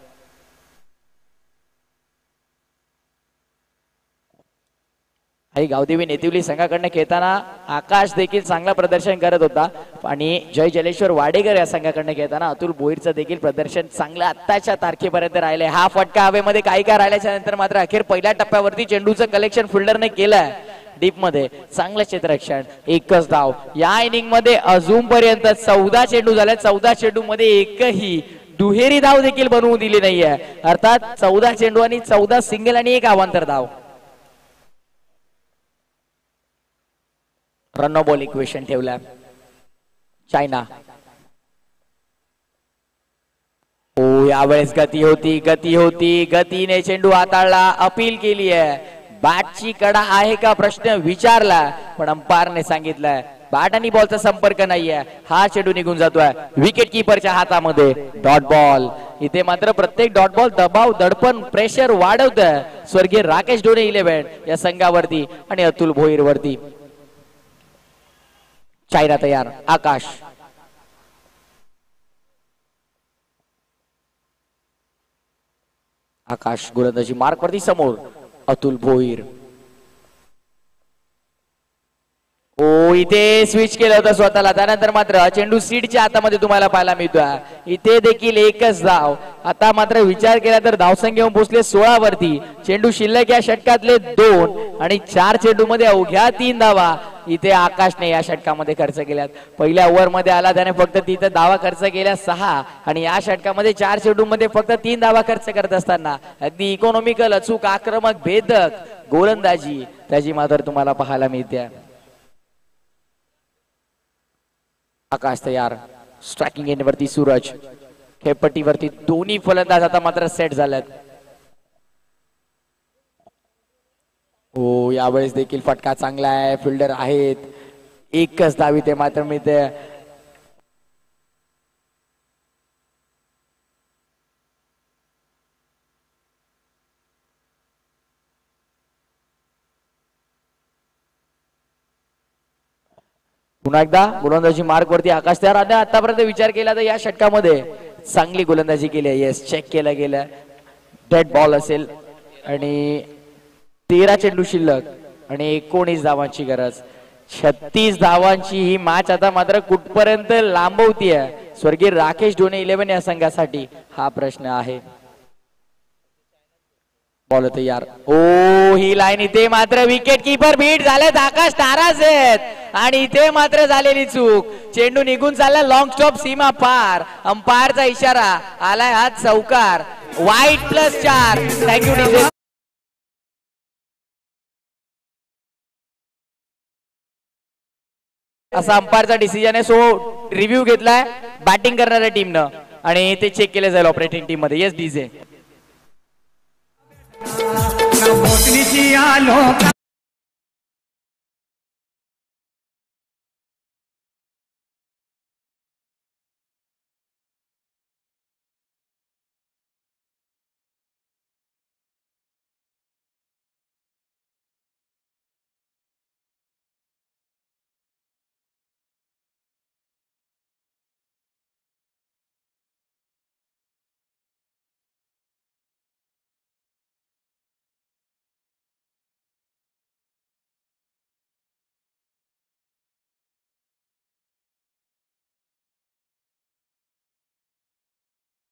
[SPEAKER 3] आणि गावदेवी नेतिवली संघाकडनं खेळताना आकाश देखील चांगलं प्रदर्शन करत होता आणि जय जलेश्वर वाडेकर या संघाकडनं खेळताना अतुल भोईरचं देखील प्रदर्शन चांगलं आत्ताच्या तारखेपर्यंत राहिलंय. हा फटका हवेमध्ये काही का राहिल्याच्या नंतर मात्र अखेर पहिल्या टप्प्यावरती चेंडूचं कलेक्शन फिल्डरने केलंय डीप मध्ये. चांगलं क्षेत्ररक्षण. एकच धाव या इनिंग मध्ये अजूनपर्यंत 14 चेंडू झाले. 14 चेंडू मध्ये एकही दुहेरी धाव देखील बनवून दिली नाहीये. अर्थात 14 चेंडू आणि 14 सिंगल आणि 1 अवांतर धाव. रन बॉल इक्वेशन ठेवला चायना. ओ यावेळेस गती होती गतीने चेंडू हाताळला. अपील केली आहे. बॅटची कडा आहे का प्रश्न विचारला पण अंपायरने सांगितलंय बॅट आणि बॉलचा संपर्क नाहीये. हा चेंडू निघून जातोय विकेट किपरच्या हातामध्ये. Dot ball. इथे मात्र प्रत्येक डॉट बॉल दबाव दडपण प्रेशर वाढवतोय स्वर्गीय राकेश ढोणे 11 या संघावरती आणि अतुल भोईर वरती. चायना तयार. आकाश आकाश गोलंदाजी मार्क वरती. समोर अतुल भोईर. ओ इथे स्विच केलं होतं स्वतःला. त्यानंतर मात्र चेंडू सीडच्या हातामध्ये तुम्हाला पाहायला मिळतोय. इथे देखील एकच धाव. आता मात्र विचार केला तर धावसंख्या येऊन पोहोचले 16 वरती. चेंडू शिल्लक या षटकातले 2 आणि 4 चेंडू मध्ये अवघ्या 3 धावा इथे आकाशने या षटकामध्ये खर्च केल्यात. पहिल्या ओव्हर मध्ये आला त्याने फक्त तिथे धावा खर्च केल्या 6 आणि या षटकामध्ये 4 चेंडू मध्ये फक्त 3 धावा खर्च करत असताना अगदी इकॉनॉमिकल अचूक आक्रमक भेदक गोलंदाजी त्याची मात्र तुम्हाला पाहायला मिळते. आकाश तयार. स्ट्रायकिंग एंड वरती सूरज. खेळपट्टीवरती दोन्ही फलंदाज आता मात्र सेट झालेत. हो यावेळेस देखील फटका चांगला आहे. फिल्डर आहेत. एकच धाव इथे मात्र मिळते. पुन्हा एकदा गोलंदाजी मार्क वरती आकाश तयार. आतापर्यंत विचार केला तर या षटकामध्ये चांगली गोलंदाजी केली आहे. येस चेक केलं गेलं. डेड बॉल असेल आणि 13 चेंडू शिल्लक आणि 19 धावांची गरज. 36 धावांची ही मॅच आता मात्र कुठपर्यंत लांबवतीये स्वर्गीय राकेश ढोणे 11 या संघासाठी हा प्रश्न आहे. बॉल तयार. ओ ही लाईन इथे मात्र विकेट किपर बीट झालेत. आकाश नाराज आहेत आणि इथे मात्र झालेली चूक. चेंडू निघून चालला लॉंग स्टॉप सीमा पार. अंपायरचा इशारा आलाय. हात चौकार. वाईट +4. Thank you DJ. असा अंपायरचा डिसिजन आहे. सो रिव्ह्यू घेतलाय बॅटिंग करणाऱ्या टीमनं आणि ते चेक केले जाईल ऑपरेटिंग टीम मध्ये. Yes DJ.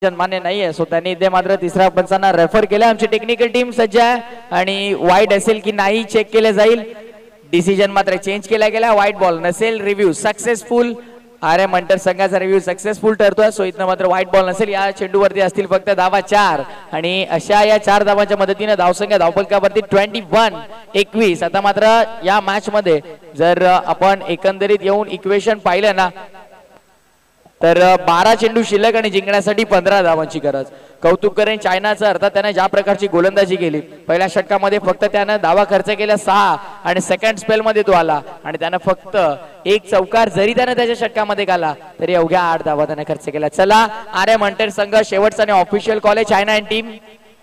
[SPEAKER 3] मान्य नाहीये, सो त्यांनी इथे मात्र तिसऱ्या पंचांना रेफर केलं. आमची टेक्निकल टीम सज्ज आहे आणि वाईट असेल की नाही चेक केले जाईल. डिसिजन मात्र चेंज केला गेला. व्हाईट बॉल नसेल, रिव्ह्यू सक्सेसफुल. RM हंटर संघाचा रिव्ह्यू सक्सेसफुल ठरतोय, सो इथनं मात्र व्हाईट बॉल नसेल. या चेंडूवरती असतील फक्त धावा 4 आणि अशा या 4 धावांच्या मदतीने धावसंख्या धावफलकावरती 21-21. आता मात्र या मॅच मध्ये जर आपण एकंदरीत येऊन इक्वेशन पाहिलं ना तर 12 चेंडू शिल्लक आणि जिंकण्यासाठी 15 धावांची गरज. कौतुक करेन चायनाचं, अर्थात त्याने ज्या प्रकारची गोलंदाजी केली. पहिल्या षटकामध्ये फक्त त्यानं धावा खर्च केल्या 6 आणि सेकंड स्पेल मध्ये तो आला आणि त्यानं फक्त एक चौकार जरी त्यानं त्याच्या षटकामध्ये घाला तरी अवघ्या 8 धावा त्याने खर्च केल्या. चला RM हंटर संघ शेवटचा आणि ऑफिशियल कॉल आहे चायना अँड टीम.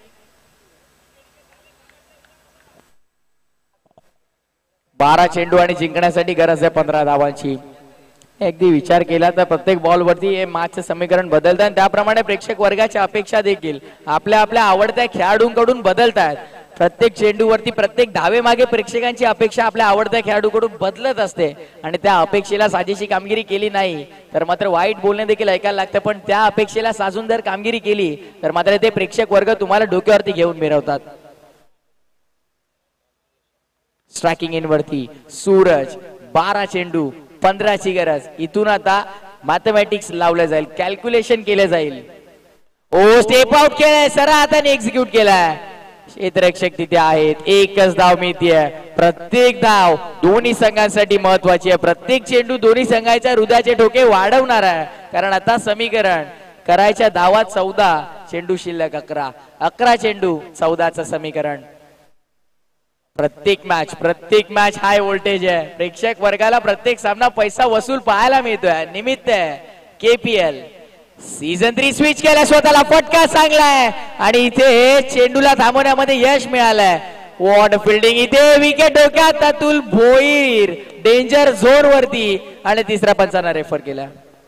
[SPEAKER 3] बारा चेंडू आणि जिंकण्यासाठी गरज आहे 15 धावांची. अगदी विचार केला तर प्रत्येक बॉल वरती हे मॅचचं समीकरण बदलतं आणि त्याप्रमाणे प्रेक्षक वर्गाच्या अपेक्षा देखील आपल्या आपल्या आवडत्या खेळाडूंकडून बदलतात. प्रत्येक चेंडूवरती प्रत्येक धावे मागे प्रेक्षकांची अपेक्षा आपल्या आवडत्या खेळाडूकडून बदलत असते आणि त्या अपेक्षेला साजेशी कामगिरी केली नाही तर मात्र वाईट बोलणे देखील ऐकायला लागतं. पण त्या अपेक्षेला साजून जर कामगिरी केली तर मात्र ते प्रेक्षक वर्ग तुम्हाला डोक्यावरती घेऊन मिरवतात. स्ट्रायकिंग इन वरती सूरज, 12 चेंडू 15 ची गरज. इथून आता मॅथमॅटिक्स लावलं जाईल, कॅल्क्युलेशन केलं जाईल. ओ स्टेप आउट केलाय, सरा हाताने एक्झिक्यूट केलाय. क्षेत्ररक्षक तिथे आहेत. एकच धाव मिळतीये. प्रत्येक धाव दोन्ही संघांसाठी महत्वाची आहे. प्रत्येक चेंडू दोन्ही संघाच्या हृदयाचे ठोके वाढवणार आहे, कारण आता समीकरण करायच्या धावा 14, चेंडू शिल्लक 11. 11 चेंडू 14चं समीकरण. प्रत्येक मॅच हाय व्होल्टेज आहे. प्रेक्षक वर्गाला प्रत्येक सामना पैसा वसूल पाहायला मिळतोय. निमित्त आहे KPL सीझन 3 स्विच केला, स्वतःला फटका चांगलाय आणि इथे चेंडूला थांबवण्यामध्ये यश मिळालंय. वॉट फिल्डिंग इथे. विकेट डोक्यात अतुल भोईर डेंजर झोन वरती आणि तिसऱ्या पंचांना रेफर केला.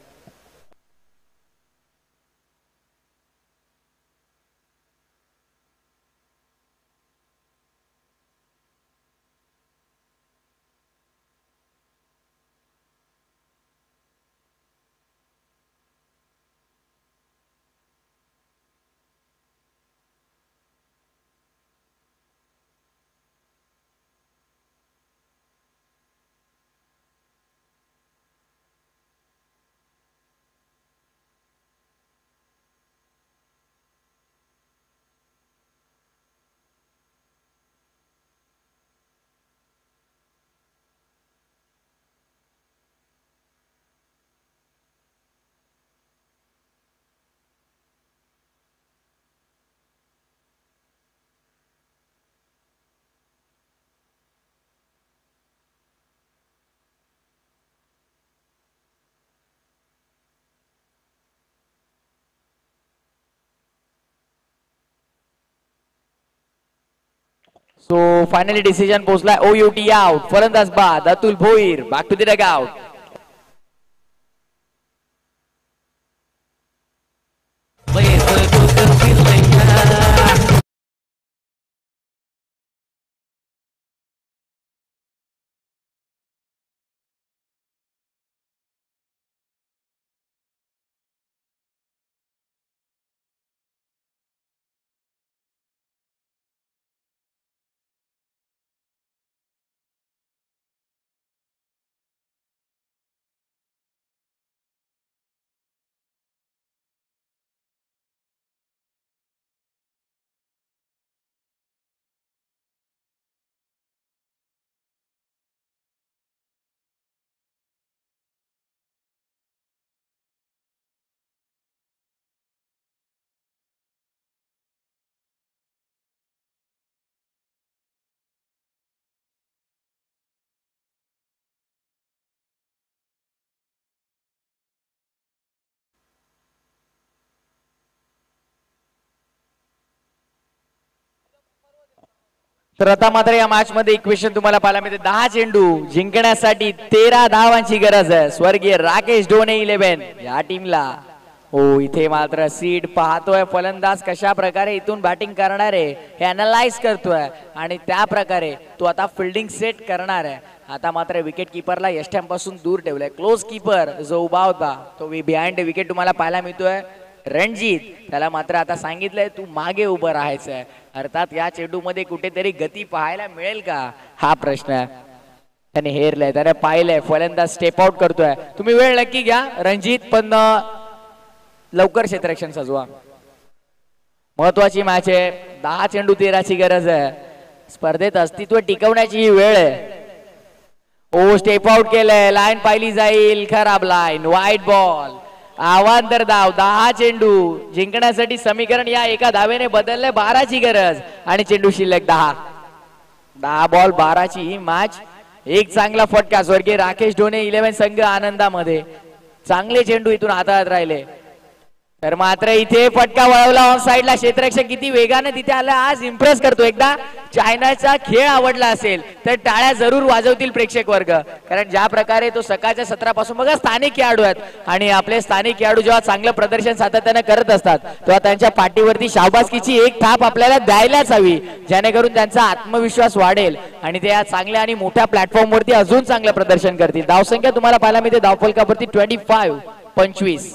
[SPEAKER 3] सो फायनली डिसिजन पोहोचलाय. OUT out. फलंदाज बाद Atul Bhoir. Back to the dugout. तर आता मात्र या मॅच मध्ये इक्वेशन तुम्हाला पाहायला मिळते. 10 चेंडू जिंकण्यासाठी 13 धावांची गरज आहे. स्वर्गीय राकेश डोणे 11 या टीमला. हो इथे मात्र सीड पाहतोय फलंदाज कशा प्रकारे इथून बॅटिंग करणार आहे हे अनालाइज करतोय आणि त्या प्रकारे तो आता फिल्डिंग सेट करणार आहे. आता मात्र विकेट किपरला यष्ट्यांपासून दूर ठेवलाय. क्लोज कीपर जो उभा होता तो बिहाइंड विकेट तुम्हाला पाहायला मिळतोय रणजित. त्याला मात्र आता सांगितलंय तू मागे उभं राहायचंय. अर्थात या चेंडूमध्ये कुठेतरी गती पाहायला मिळेल का हा प्रश्न आहे. त्याने हेरलंय, त्याने पाहिलंय, फलंदाज स्टेप आउट करतोय. तुम्ही वेळ नक्की घ्या रणजित, पण लवकर क्षेत्ररक्षण सजवा. महत्वाची मॅच आहे. 10 चेंडू 13ची गरज आहे. स्पर्धेत अस्तित्व टिकवण्याची ही वेळ आहे. ओ स्टेप आउट केलंय, लाईन पाहिली जाईल, खराब लाईन, वाईट बॉल, आवांतर धाव. 10 चेंडू जिंकण्यासाठी समीकरण या एका धावेने बदललंय. 12ची गरज आणि चेंडू शिल्लक 10 बॉल 12ची ही मॅच. एक चांगला फटका स्वर्गीय राकेश ढोणे 11 संघ आनंदामध्ये. चांगले चेंडू इथून हाताळत राहिले. तर मात्र इथे फटका वळवला ऑन साइडला. क्षेत्ररक्षक किती वेगाने तिथे आला, आज इम्प्रेस करतो. एकदा चायनाचा खेळ आवडला असेल तर टाळ्या जरूर वाजवतील प्रेक्षक वर्ग, कारण ज्या प्रकारे तो सकाळच्या सत्रापासून बघा स्थानिक खेळाडू आहेत आणि आपले स्थानिक खेळाडू जेव्हा चांगलं प्रदर्शन सातत्याने करत असतात तेव्हा त्यांच्या पाठीवरती शाबासकीची एक थाप आपल्याला द्यायलाच हवी, जेणेकरून त्यांचा आत्मविश्वास वाढेल आणि ते या चांगल्या आणि मोठ्या प्लॅटफॉर्मवरती अजून चांगलं प्रदर्शन करतील. धावसंख्या तुम्हाला पाहायला मिळते धावफलकावरती 25.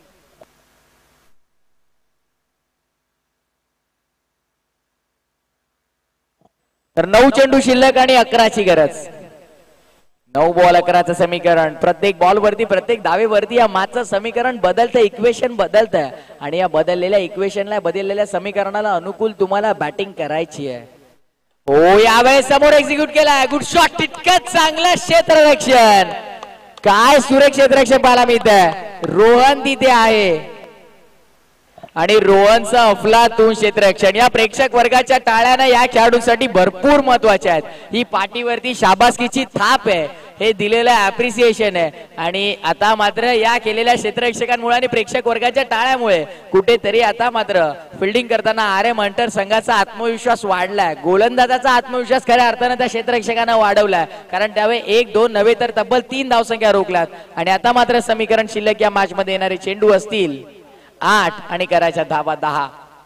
[SPEAKER 3] तर 9 चेंडू शिल्लक आणि 11ची गरज. 9 बॉल 11चं समीकरण. प्रत्येक बॉल वरती, प्रत्येक धावेवरती या मॅचचं समीकरण बदलतंय, इक्वेशन बदलतंय आणि या बदललेल्या इक्वेशनला, बदललेल्या समीकरणाला अनुकूल तुम्हाला बॅटिंग करायची आहे. हो यावेळेस समोर एक्झिक्यूट केलाय, गुड शॉट, तितकंच चांगलं क्षेत्ररक्षण. काय सुरेख क्षेत्ररक्षण पाहायला मिळतंय. रोहन तिथे आहे आणि रोहनचं अफलातून क्षेत्ररक्षण. या प्रेक्षक वर्गाच्या टाळ्यानं या खेळाडूंसाठी भरपूर महत्वाच्या आहेत. ही पाठीवरती शाबासकीची थाप आहे, हे दिलेलं अप्रिसिएशन आहे आणि आता मात्र या केलेल्या क्षेत्ररक्षकांमुळे आणि प्रेक्षक वर्गाच्या टाळ्यामुळे कुठेतरी आता मात्र फिल्डिंग करताना RM हंटर संघाचा आत्मविश्वास वाढलाय. गोलंदाजाचा आत्मविश्वास खऱ्या अर्थानं त्या क्षेत्ररक्षकांना वाढवलाय, कारण त्यावेळी 1-2 नव्हे तर तब्बल 3 धावसंख्या रोखल्यात आणि आता मात्र समीकरण शिल्लक या मॅच मध्ये येणारे चेंडू असतील 8 आणि करायच्या धावा 10.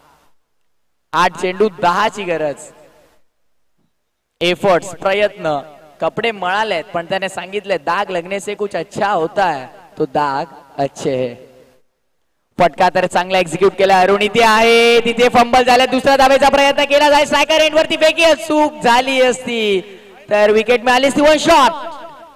[SPEAKER 3] 8 चेंडू 10ची गरज. एफर्ट्स, प्रयत्न, कपडे मळालेत पण त्याने सांगितले दाग लगने से कुछ अच्छा होता है तो दाग अच्छे है. फटका तर चांगला एक्झिक्यूट केला. अरुण इथे आहे, तिथे फंबल झाला. दुसरा धावेचा प्रयत्न केला जाईल. स्ट्रायकर एंड वरती फेकी, चूक झाली असती तर विकेट मिळाली असती. 1 शॉट,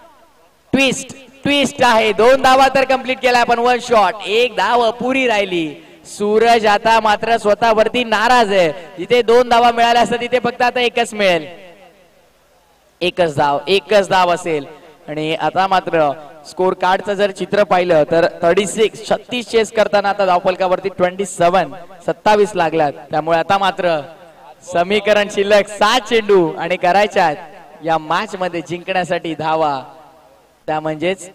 [SPEAKER 3] ट्विस्ट आहे. 2 धावा तर कंप्लीट केला पण 1 शॉट, 1 धाव अपुरी राहिली. सूरज आता मात्र स्वतःवरती नाराज आहे. जिथे 2 धावा मिळाल्या असतात तिथे फक्त आता एकच मिळेल. एकच धाव असेल आणि आता मात्र स्कोर कार्डचं जर चित्र पाहिलं तर 36 चेस करताना आता धावफलकावरती 27 लागल्यात. त्यामुळे आता मात्र समीकरण शिल्लक 7 चेंडू आणि करायच्या या मॅच मध्ये जिंकण्यासाठी धावा, त्या म्हणजेच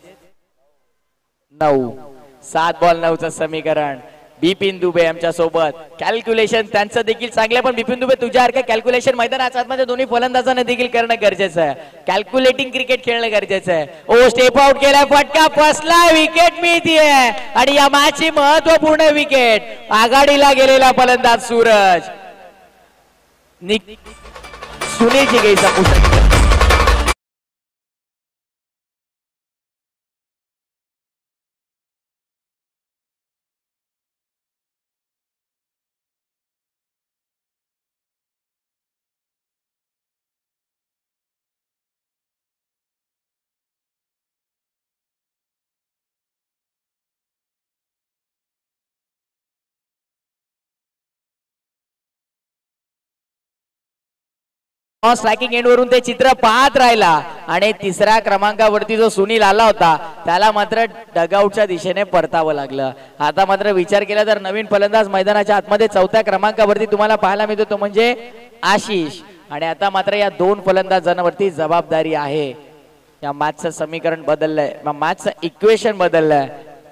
[SPEAKER 3] 9. 7 बॉल 9चं समीकरण. बिपिन दुबे आमच्या सोबत. कॅल्क्युलेशन त्यांचं देखील चांगलं, पण बिपिन दुबे तुझ्यासारखं कॅल्क्युलेशन मैदानाच्या आतमध्ये दोन्ही फलंदाजांना देखील करणं गरजेचं आहे. कॅल्क्युलेटिंग क्रिकेट खेळणं गरजेचं आहे. ओ स्टेप आउट केलाय, फटका फसलाय, विकेट मिळतीये आणि या मॅचची महत्वपूर्ण विकेट. आघाडीला गेलेला फलंदाज सूरज सुनील जिगेचा स्ट्रायकिंग एंड वरून ते चित्र पाहत राहिला आणि 3ऱ्या क्रमांकावरती जो सुनील आला होता त्याला मात्र डगआउटच्या दिशेने परतावं लागलं. आता मात्र विचार केला तर नवीन फलंदाज मैदानाच्या आतमध्ये 4थ्या क्रमांकावरती तुम्हाला पाहायला मिळतो तो म्हणजे आशिष आणि आता मात्र या 2 फलंदाजांवरती जबाबदारी आहे. या मॅचचं समीकरण बदललंय, मॅचचं इक्वेशन बदललंय.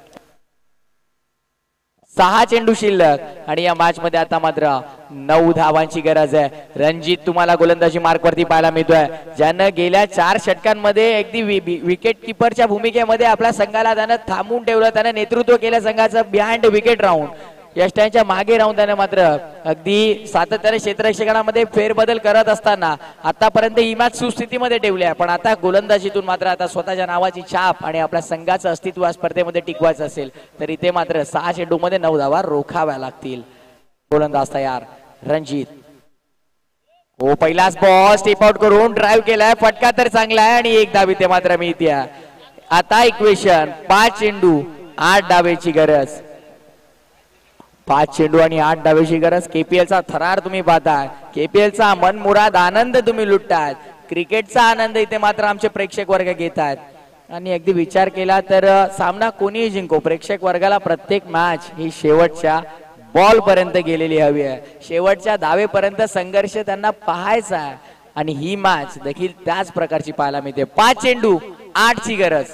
[SPEAKER 3] 6 चेंडू शिल्लक आणि या मॅच मध्ये आता मात्र 9 धावांची गरज आहे. रणजित तुम्हाला गोलंदाजी मार्क वरती पाहायला मिळतोय, ज्यानं गेल्या 4 षटकांमध्ये अगदी विकेट किपरच्या भूमिकेमध्ये आपल्या संघाला त्यानं थांबून ठेवलं, त्यानं नेतृत्व केलं संघाचं बिहाइंड विकेट राऊंड. यष्ट्यांच्या मागे राहून त्याने मात्र अगदी सातत्याने क्षेत्ररक्षकांमध्ये फेरबदल करत असताना आतापर्यंत ही मॅच सुस्थितीमध्ये ठेवली आहे. पण आता गोलंदाजीतून मात्र आता स्वतःच्या नावाची छाप आणि आपल्या संघाचं अस्तित्व स्पर्धेमध्ये टिकवायचं असेल तर इथे मात्र 6 चेंडूमध्ये 9 धावा रोखाव्या लागतील. गोलंदाज तयार रणजित. हो पहिलाच बॉल स्टेप आउट करून ड्राईव्ह केलाय. फटका तर चांगला आहे आणि 1 धाव इथे मात्र मिळते. आता इक्वेशन 5 चेंडू 8 डावेची गरज. 5 चेंडू आणि 8 डावेची गरज. केपीएलचा थरार तुम्ही पाहताय. केपीएलचा मनमुराद आनंद तुम्ही लुटताय. क्रिकेटचा आनंद इथे मात्र आमचे प्रेक्षक वर्ग घेत आहेत. आणि अगदी विचार केला तर सामना कोणीही जिंको, प्रेक्षक वर्गाला प्रत्येक मॅच ही शेवटच्या बॉल पर्यंत गेलेली हवी आहे. शेवटच्या धावेपर्यंत संघर्ष त्यांना पाहायचा आहे आणि ही मॅच देखील त्याच प्रकारची पाहायला मिळते. 5 चेंडू 8 ची गरज.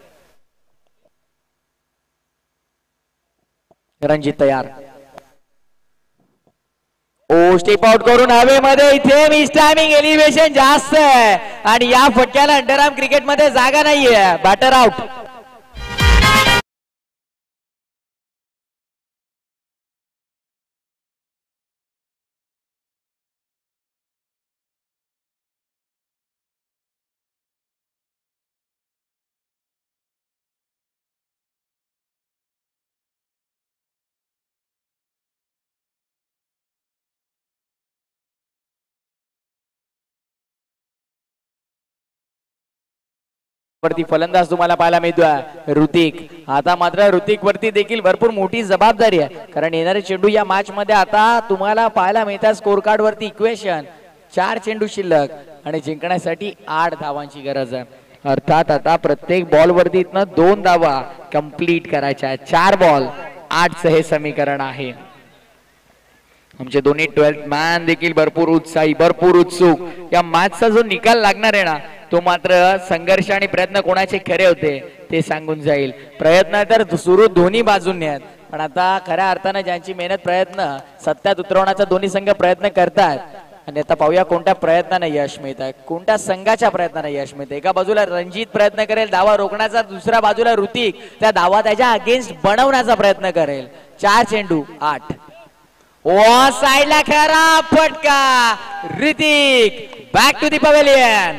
[SPEAKER 3] रणजित तयार. ओ स्टेप आउट करून हवेमध्ये. इथे मिस टायमिंग, एलिव्हेशन जास्त आहे आणि या फटक्याला अंडरआर्म क्रिकेटमध्ये जागा नाहीये. Batter out. वरती फलंदाज तुम्हाला पाहायला मिळतोय ऋतिक. आता मात्र ऋतिक वरती देखील भरपूर मोठी जबाबदारी आहे कारण येणारे चेंडू या मॅच मध्ये आता तुम्हाला पाहायला मिळतात. स्कोर कार्ड वरती इक्वेशन 4 चेंडू शिल्लक आणि जिंकण्यासाठी 8 धावांची गरज आहे. अर्थात आता प्रत्येक बॉल वरती इथनं 2 धावा कंप्लीट करायच्या आहेत. 4 बॉल 8चं हे समीकरण आहे. आमचे दोन्ही 12th मॅन देखील भरपूर उत्साही, भरपूर उत्सुक. या मॅचचा जो निकाल लागणार आहे ना तो मात्र संघर्ष आणि प्रयत्न कोणाचे खरे होते ते सांगून जाईल. प्रयत्न तर सुरू दोन्ही बाजूंनी आहेत पण आता खऱ्या अर्थानं ज्यांची मेहनत प्रयत्न सत्यात उतरवण्याचा दोन्ही संघ प्रयत्न करतात. आणि आता पाहूया कोणत्या प्रयत्नाने यश मिळत आहे, कोणत्या संघाच्या प्रयत्नाने यश मिळते. एका बाजूला रणजित प्रयत्न करेल धावा रोखण्याचा, दुसऱ्या बाजूला ऋतिक त्या धावा त्याच्या अगेन्स्ट बनवण्याचा प्रयत्न करेल. 4 चेंडू 8. साइडला खरा फटका. Hrithik back to the pavilion.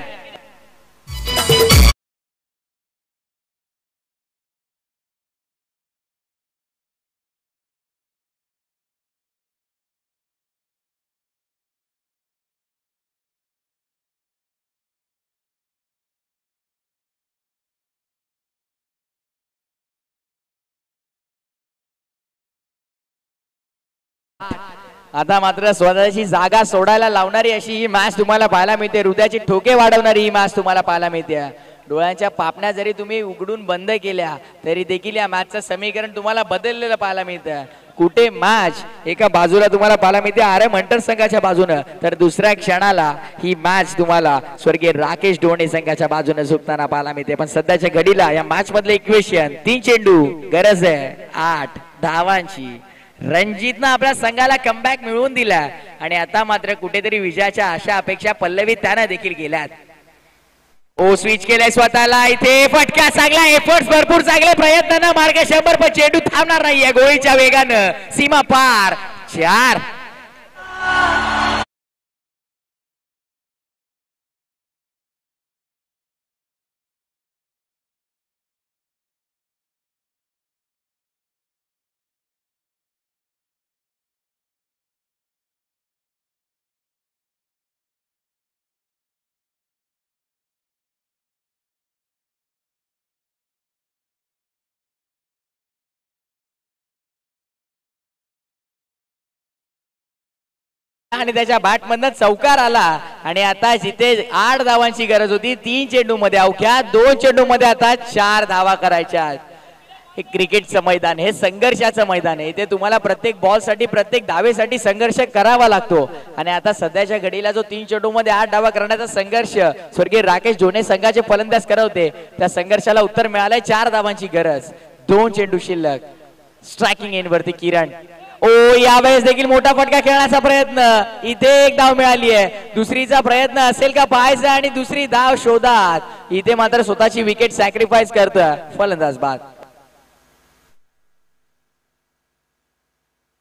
[SPEAKER 3] आता मात्र स्वतःची जागा सोडायला लावणारी अशी ही मॅच तुम्हाला पाहायला मिळते. हृदयाची ठोके वाढवणारी ही मॅच तुम्हाला पाहायला मिळते. डोळ्यांच्या पापण्या जरी तुम्ही उघडून बंद केल्या तरी देखील या मॅचचं समीकरण तुम्हाला बदललेलं पाहायला मिळतं. कुठे मॅच एका बाजूला तुम्हाला पाहायला मिळते RM हंटर संघाच्या बाजूने तर दुसऱ्या क्षणाला ही मॅच तुम्हाला स्वर्गीय राकेश ढोणे संघाच्या बाजूने झुकताना पाहायला मिळते. पण सध्याच्या घडीला या मॅच मधले इक्वेशन 3 चेंडू गरज आहे 8 धावांची. रणजितनं आपल्या संघाला कमबॅक मिळवून दिला आणि आता मात्र कुठेतरी विजयाच्या आशा अपेक्षा पल्लवीत त्यानं देखील गेल्यात. ओ स्विच केलाय स्वतःला. इथे फटका चांगला, एफर्ट्स भरपूर चांगले, प्रयत्नानं मार्ग 100 पण चेंडू थांबणार नाहीये. गोळीच्या वेगानं सीमा पार. 4. आणि त्याच्या बॅट मधनं चौकार आला आणि आता जिथे 8 धावांची गरज होती 3 चेंडू मध्ये अवघ्या 2 चेंडू मध्ये आता 4 धावा करायच्या. हे क्रिकेटचं मैदान, हे संघर्षाचं मैदान आहे. इथे तुम्हाला प्रत्येक बॉल साठी प्रत्येक धावेसाठी संघर्ष करावा लागतो. आणि आता सध्याच्या घडीला जो 3 चेंडू मध्ये 8 धावा करण्याचा संघर्ष स्वर्गीय राकेश ढोणे संघाचे फलंदाज करवते त्या संघर्षाला उत्तर मिळालंय. 4 धावांची गरज, 2 चेंडू शिल्लक. स्ट्रायकिंग एंड वरती किरण. ओ यावेळेस देखील मोठा फटका खेळण्याचा प्रयत्न. इथे 1 धाव मिळाली आहे. दुसरीचा प्रयत्न असेल का पाहायचा आणि दुसरी धाव शोधात. इथे मात्र स्वतःची विकेट सॅक्रिफाईस करतं फलंदाज बाद.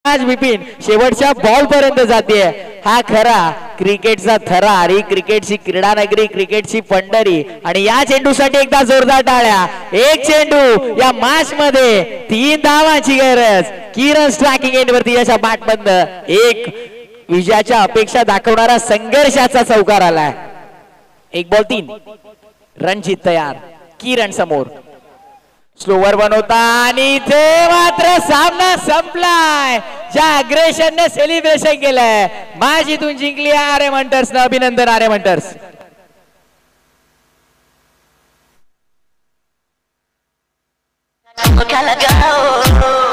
[SPEAKER 3] आज विपिन शेवटच्या बॉल पर्यंत जाते. हा खरा क्रिकेटचा थरा आणि क्रिकेटची क्रीडा नगरी, क्रिकेटची पंढरी. आणि या चेंडूसाठी एकदा जोरदार टाळ्या. एक चेंडू या मॅच मध्ये 3 धावांची गरज. किरण स्ट्रायकिंग एंड वरती याच्या बॅट बंद. एक विजयाच्या अपेक्षा दाखवणारा संघर्षाचा चौकार आलाय. 1 बॉल 3. रणजित तयार, किरण समोर. स्लोवर बनवता आणि इथे मात्र सामना संपलाय. ज्या अग्रेशनने सेलिब्रेशन केलंय, मॅच इथून जिंकली आर्यन हंटर्स. अभिनंदन Aryan Hunters.
[SPEAKER 2] Look how I go.